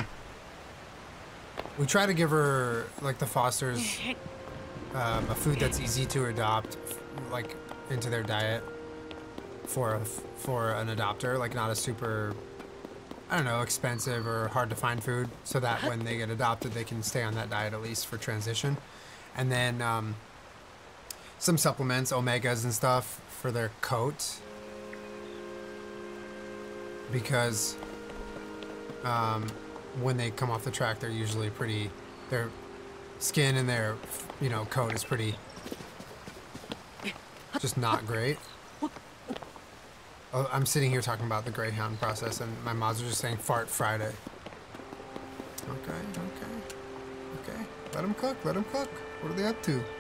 We try to give her, like the Fosters, a food that's easy to adopt, like, into their diet for an adopter, like not a super, I don't know, expensive or hard to find food, so that when they get adopted, they can stay on that diet at least for transition. And then some supplements, omegas and stuff for their coat, because when they come off the track, they're usually pretty, their skin and their, you know, coat is pretty, just not great. Oh, I'm sitting here talking about the Greyhound process, and my mods are just saying fart Friday. Okay. Let them cook, let them cook. What are they up to?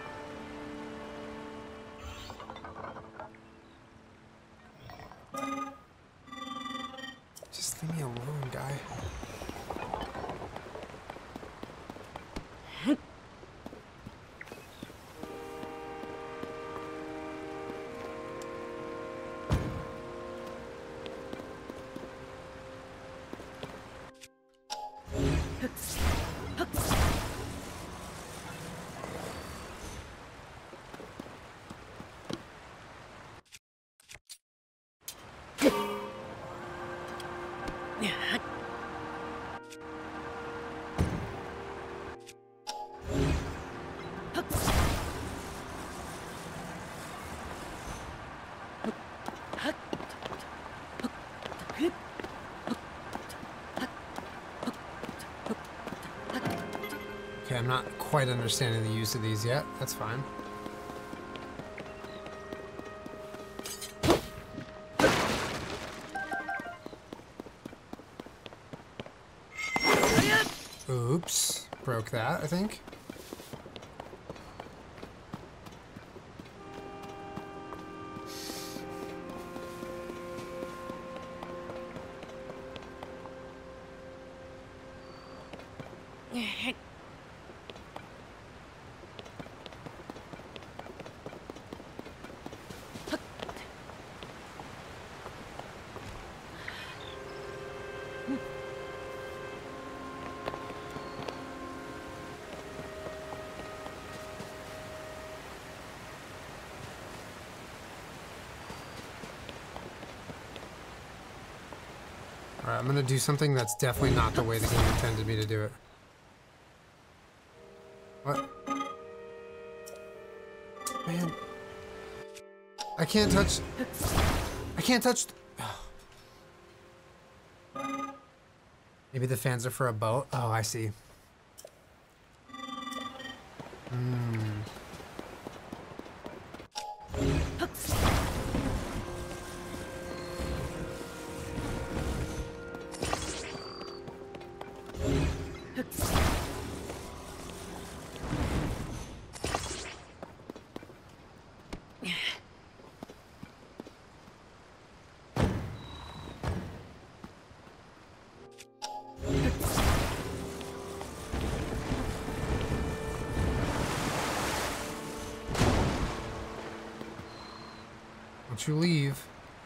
Just leave me alone, guy. Okay, I'm not quite understanding the use of these yet. That's fine. Oops. Broke that, I think. Alright, I'm gonna do something that's definitely not the way the game intended me to do it. What? Man. I can't touch... I can't touch... Maybe the fans are for a boat? Oh, I see. Don't you leave.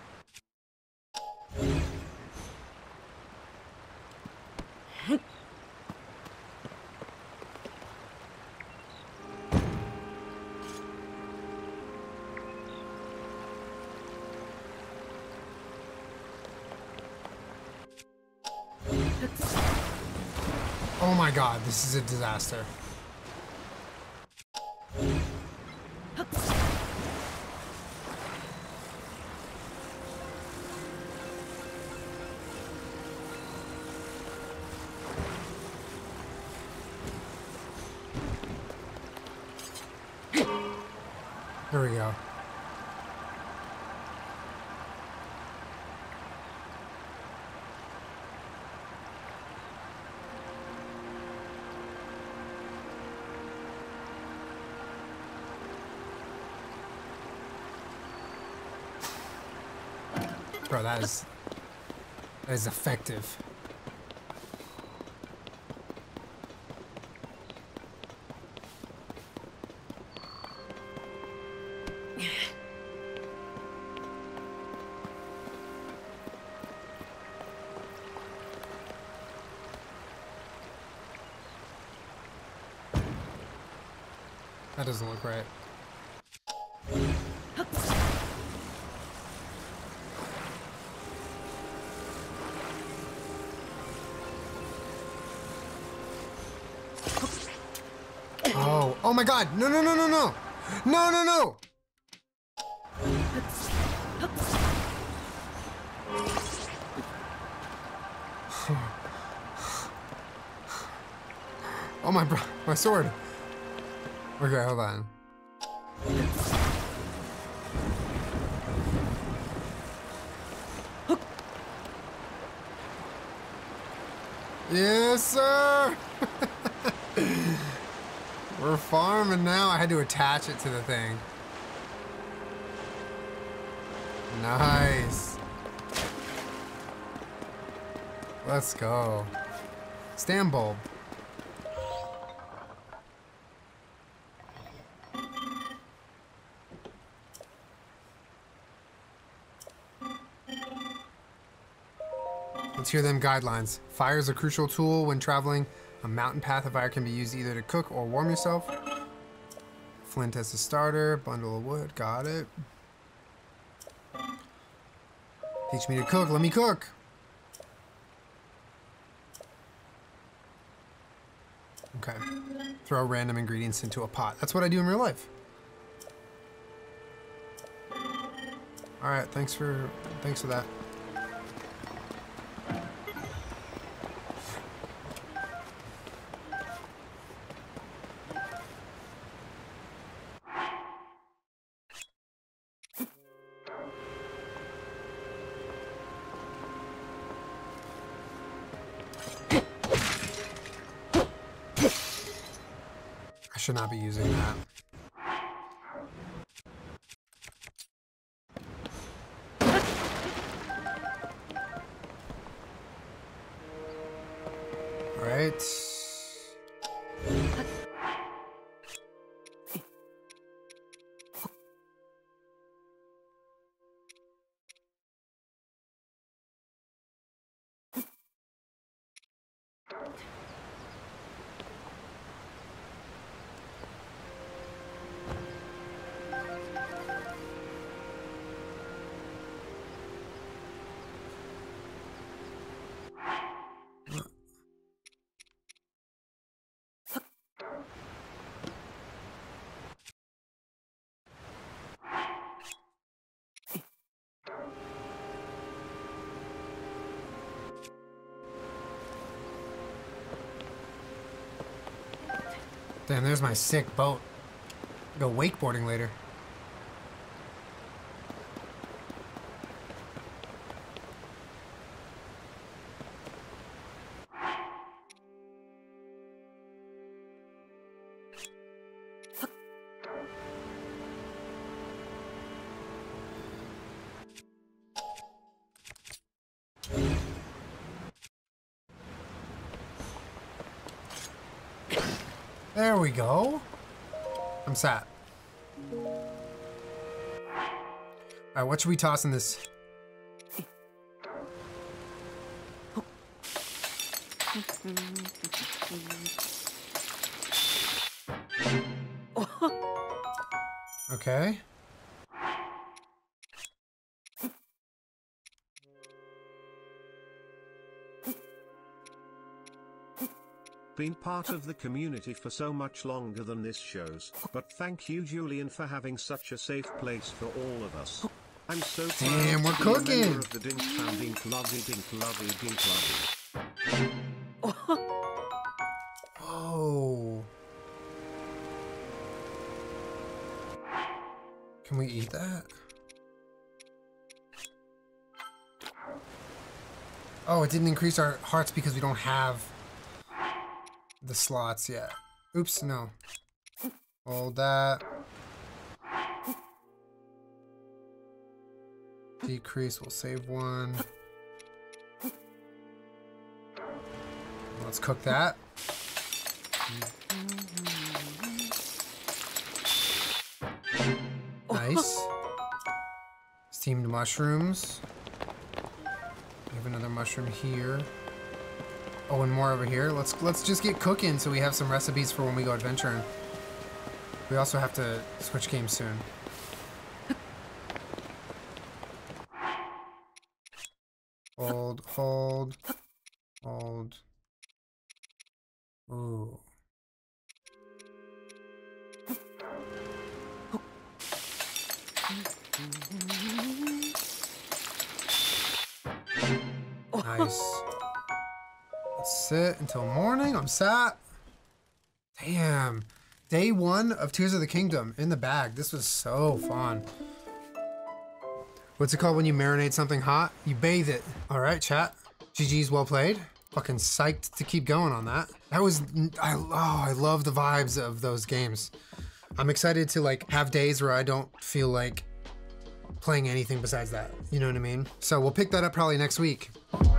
Oh my god, this is a disaster. There we go. Bro, that is effective. That doesn't look right. Oh, oh my god! No, no, no, no, no! No, no, no! Oh my sword! Okay, hold on. Yes, sir! We're farming now. I had to attach it to the thing. Nice. Let's go. Stand bulb. Let's hear them guidelines. Fire is a crucial tool when traveling. A mountain path of fire can be used either to cook or warm yourself. Flint as a starter. Bundle of wood. Got it. Teach me to cook. Let me cook. Okay. Throw random ingredients into a pot. That's what I do in real life. Alright, thanks for that. I should not be using that. All right. Damn, there's my sick boat. Go wakeboarding later. There we go. I'm sat. Alright, what should we toss in this? Okay. Been part of the community for so much longer than this shows, but thank you Julian for having such a safe place for all of us. I'm so proud Damn, we're to be a member cooking. of the Dink Fam. Dink lovey, dink lovey, dink lovey. Oh. Can we eat that? Oh, it didn't increase our hearts because we don't have the slots yet. Oops, no. Hold that. Decrease, we'll save one. Let's cook that. Nice. Steamed mushrooms. We have another mushroom here. Oh, and more over here. Let's just get cooking so we have some recipes for when we go adventuring. We also have to switch games soon. Hold, hold, hold. Ooh. Nice. Let's sit until morning. I'm sat. Damn. Day 1 of Tears of the Kingdom in the bag. This was so fun. What's it called when you marinate something hot? You bathe it. All right, chat. GG's, well played. Fucking psyched to keep going on that. That was, I love the vibes of those games. I'm excited to like have days where I don't feel like playing anything besides that. You know what I mean? So we'll pick that up probably next week.